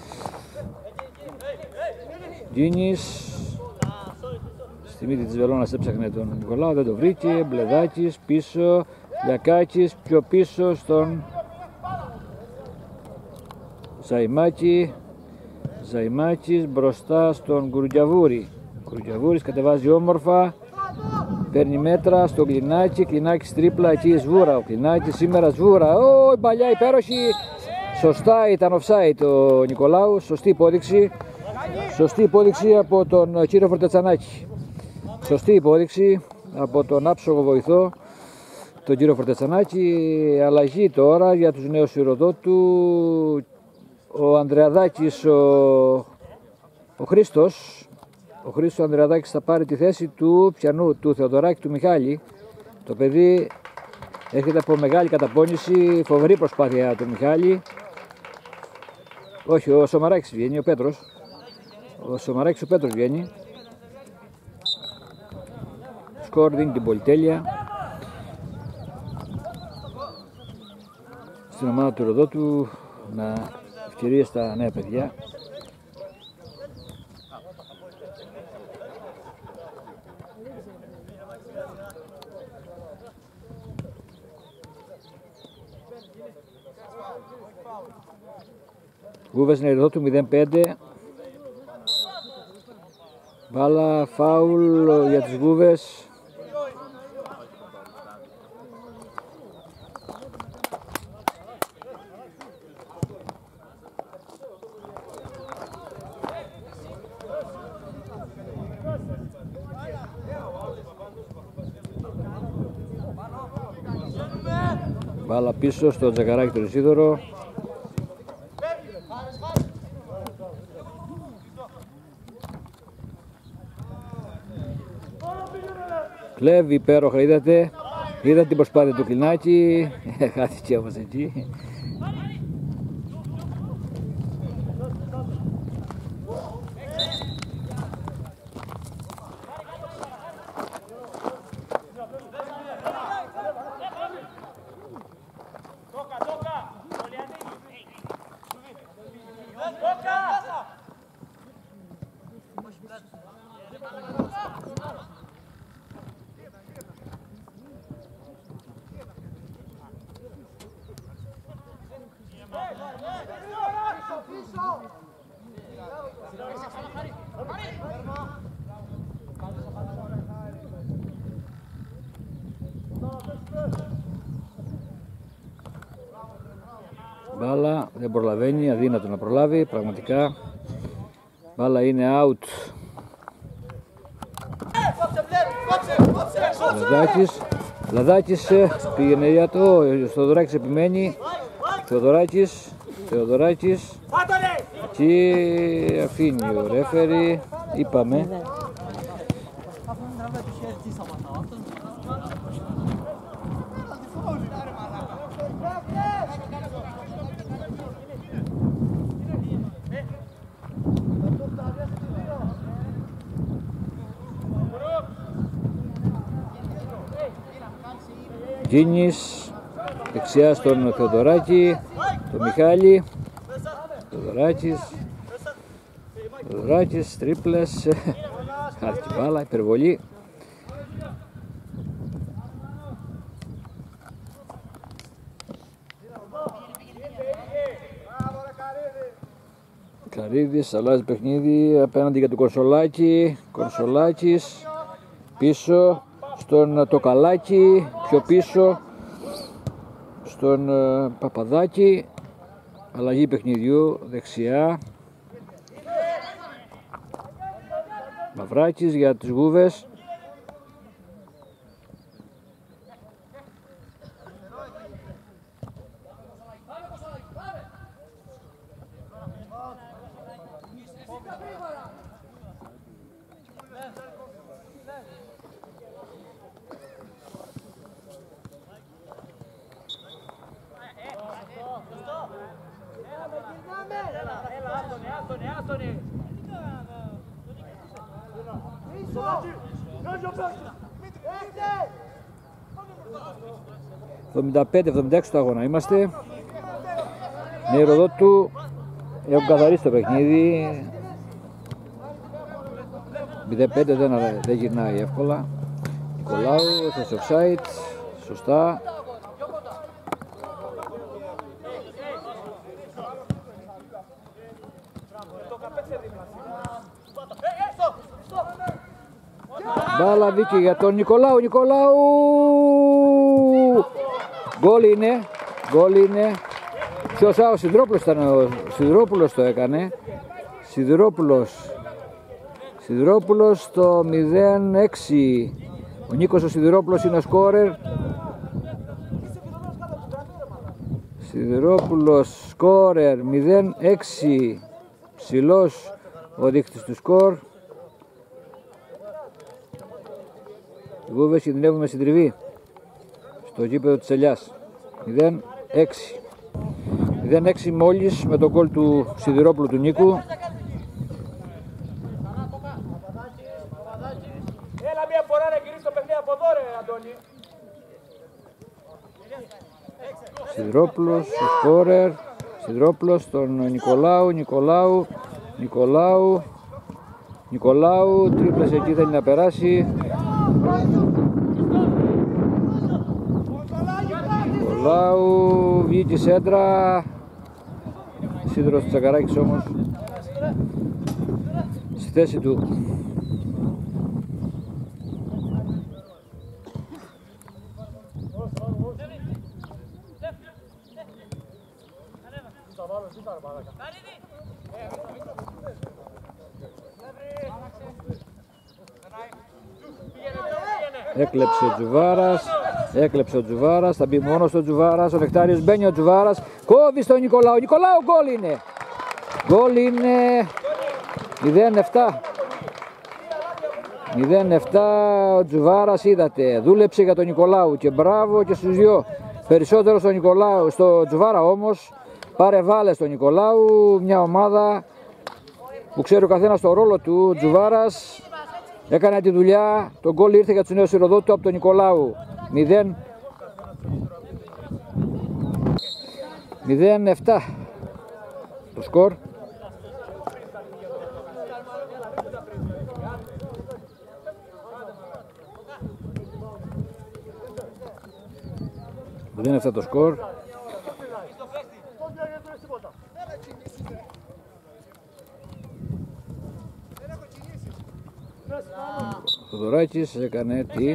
B: Γκίνης, στη μύτη της βελόνας έψαχνε τον Νικολάου, δεν το βρήκε. Μπλεδάκης πίσω, Λιακάκης πιο πίσω στον Ζαϊμάκης μπροστά στον Κουρτιαβούρη. Κουρτιαβούρης κατεβάζει όμορφα, παίρνει μέτρα στον Κλινάκη, Κλινάκης τρίπλα, εκεί σβούρα, ο Κλινάκης σήμερα σβούρα, η παλιά υπέροχη, σωστά ήταν offside ο Νικολάου, σωστή υπόδειξη από τον κύριο Φορτετσανάκη. Σωστή υπόδειξη από τον άψογο βοηθό, τον κύριο Φορτετσανάκη. Αλλαγή τώρα για τους νέους Ηροδότου. Ο Ανδρεαδάκης, ο Χρήστος Ανδρεαδάκης θα πάρει τη θέση του πιανού, του Θεοδωράκη του Μιχάλη. Το παιδί έρχεται από μεγάλη καταπώνηση, φοβερή προσπάθεια του Μιχάλη. Όχι, ο Σομαράκης βγαίνει, ο Πέτρος. Ο Σομαράκης ο Πέτρος βγαίνει. Σκορ δίνει την πολυτέλεια στην ομάδα του Ηροδότου, να ευκαιρίες στα νέα παιδιά. Γούβες Νεροδότου 0-5. Μπάλα φάουλ για τις Γούβες. Μπάλα πίσω στο Τζακαράκι του Ισίδωρο. Κλέβει υπέροχα, είδατε την προσπάθεια του Κλινάκη, χάθηκε όμως εκεί. Μπάλα δεν προλαβαίνει, αδύνατο να προλάβει πραγματικά. Μπάλα είναι out. Λαδάκης πήγαινε για το Θεοδωράκης, επιμένει. Θεοδωράκης και αφήνει ο ρέφερι, είπαμε. Γκίνης δεξιά στον Θεοδωράκη, τον Μιχάλη. Θεοδωράκης, τρίπλες, χάθηκε μπάλα, υπερβολή. Καρύδης αλλάζει παιχνίδι απέναντι για τον Κονσολάκη. Κονσολάκης πίσω στον Τοκαλάκη, πιο πίσω στον Παπαδάκη. Αλλαγή παιχνιδιού δεξιά. Μαυράκης για τις Γούβες. Το 75-76 το αγώνα είμαστε. Νεροδότου έχουν καθαρίσει το παιχνίδι. 0-5 δεν γυρνάει εύκολα. Νικολάου θα offside. Σωστά. Μπάλα βγήκε για τον Νικολάου. Γκολ είναι. Ποιος, ο Σιδηρόπουλος ήταν, ο Σιδηρόπουλος το έκανε. Σιδηρόπουλος το 0-6. Ο Νίκος ο Σιδηρόπουλος είναι ο σκόρερ. Σιδηρόπουλος σκόρερ 0-6. Ψηλός ο δείκτης του σκορ. Οι Γούβες κινδυνεύουν με συντριβή στο γήπεδο της Ελιάς. 0-6. 0-6 μόλις με τον γκολ του Σιδηρόπουλου του Νίκου.
A: Έλα μια φορά να γυρίσει το παιχνίδι από εδώ ρε Αντώνη.
B: Σιδηρόπουλος, ο σκόρερ. Σιδηρόπουλος, τον Νικολάου, τρίπλες εκεί θέλει να περάσει. Νικολάου, βγήκε σέντρα Σίδερος Τσακαράκης όμως στη θέση του. Έκλεψε ο Τζουβάρας, θα μπει μόνος ο Τζουβάρας, ο Νεκτάριος μπαίνει ο Τζουβάρας, κόβει στον Νικολάου, Νικολάου γκολ είναι! Γκολ είναι 0-7, ο Τζουβάρας είδατε, δούλεψε για τον Νικολάου και μπράβο και στους δυο, περισσότερο στον Νικολάου, στο Τζουβάρα όμως, πάρε βάλε στον Νικολάου, μια ομάδα που ξέρει ο καθένας το ρόλο του, Τζουβάρας. Έκανε τη δουλειά, το γκολ ήρθε για τους νέους Ηροδότου από τον Νικολάου. 0-7 το σκορ. Δεν είναι αυτό το σκορ. Ο Θοδωράκης έκανε τι?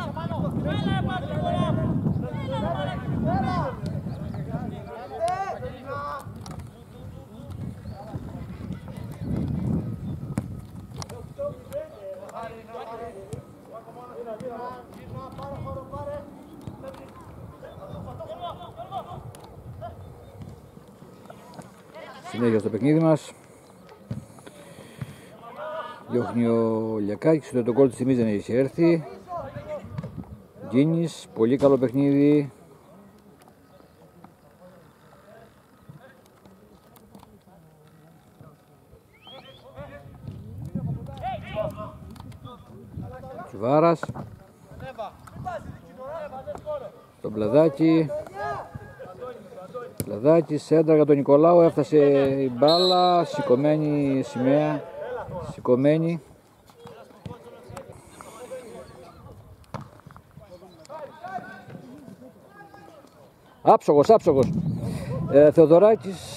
B: Συνέχεια στο παιχνίδι μας. Διώχνει ο Λιακάκης, το γκολ της τιμής δεν έχει έρθει. Γκίνης, πολύ καλό παιχνίδι. Τσουβάρας. Το Μπλαδάκι. Μπλαδάκι, σέντρα για τον Νικολάου, έφτασε η μπάλα, σηκωμένη σημαία. Σηκωμένη. Άψογος. Θεοδωράκης.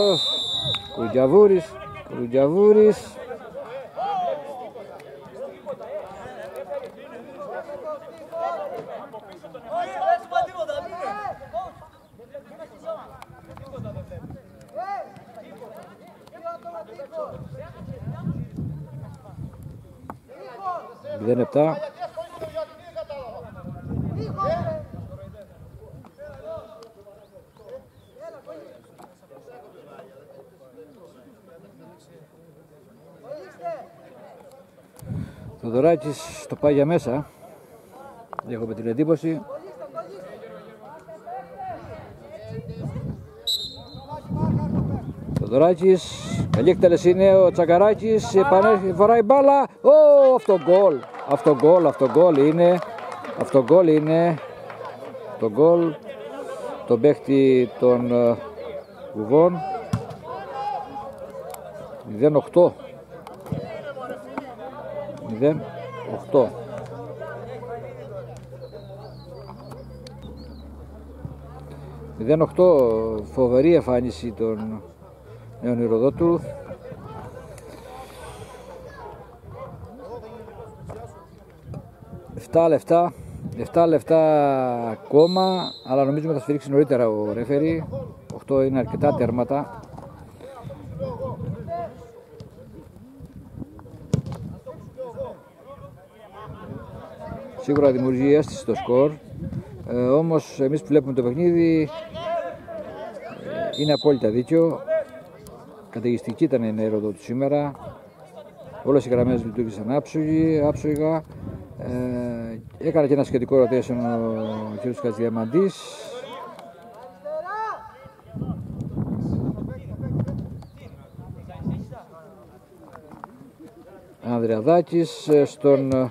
B: Κουρουντιαβούρης. Δεν επτά. Το Δωράκης το πάει για μέσα. Έχουμε την εντύπωση. Το Δωράκης, καλή εκτέλεση είναι ο Τσακαράκης, φοράει μπάλα. Αυτό γκολ είναι το γκολ τον παίχτη των Βουβών. 0-8. 0-8, φοβερή εμφάνιση των νέων Ηροδότου. Εφτά λεφτά ακόμα, αλλά νομίζουμε θα σφυρίξει νωρίτερα ο ρέφερι. 8 είναι αρκετά τέρματα. Σίγουρα δημιουργεί αίσθηση στο σκορ, όμως εμείς που βλέπουμε το παιχνίδι είναι απόλυτα δίκιο. Καταιγιστική ήταν η Ηροδότου σήμερα. Όλες οι γραμμές λειτουργήσαν άψογα. Έκανε και ένα σχετικό rotation ο κ. Κατσιδιαμαντής. Ανδρεαδάκης στον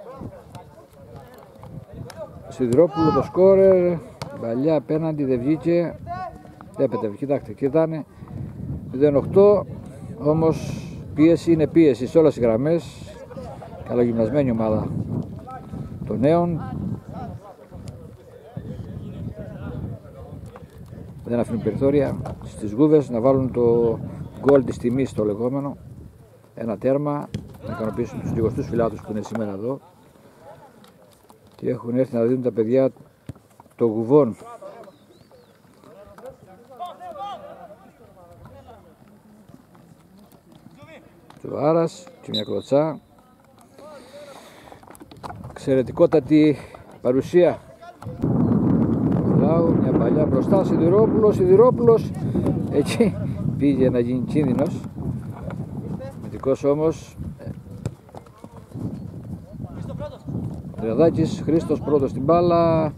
B: Σιδηρόπουλο, το σκόρερ. Παλιά απέναντι, δεν βγήκε. Βλέπετε, κοιτάξτε, και ήταν 0-8, όμως πίεση είναι πίεση σε όλες τις γραμμές. Καλογυμνασμένη ομάδα των νέων. δεν αφήνουν περιθώρια στις γούβες να βάλουν το γκολ της τιμής, το λεγόμενο, ένα τέρμα, να ικανοποιήσουν τους λιγοστούς φιλάτους που είναι σήμερα εδώ και έχουν έρθει να δίνουν τα παιδιά των γουβών. Και ο Άρας και μια κλωτσά, εξαιρετικότατη παρουσία. Μια παλιά μπροστά, Σιδηρόπουλος, εκεί πήγε να γίνει κίνδυνος. Μετικός όμως Ανδρεαδάκης, Χρήστος πρώτος στην μπάλα.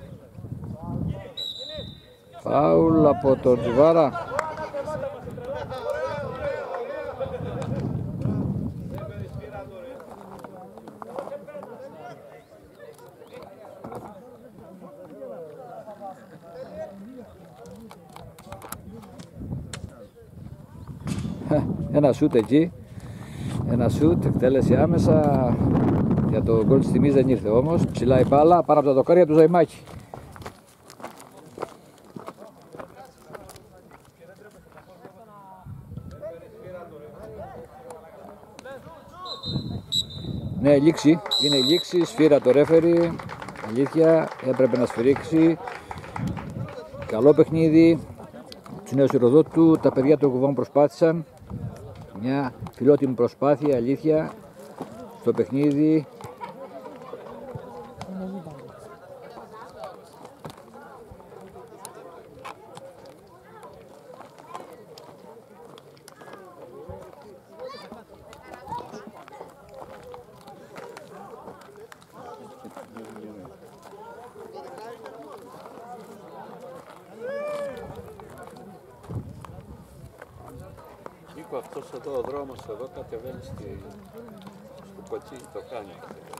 B: Φάουλ από τον Τζουβάρα. Ένα σούτ εκεί, ένα σούτ, εκτέλεση άμεσα για το γκολ της τιμής, δεν ήρθε όμως. Ψηλά η μπάλα πάνω από τα δοκάρια του Ζαϊμάκη. Ναι, λήξη, είναι η λήξη, σφύρα το ρέφερι, αλήθεια, έπρεπε να σφυρίξει. Καλό παιχνίδι, τους νέους Ηρωδότου, τα παιδιά των Γουβών προσπάθησαν. Μια φιλότιμη προσπάθεια, αλήθεια, στο παιχνίδι.
C: Αυτός εδώ ο δρόμος εδώ κατεβαίνει στο Κοτσί, το κάνει.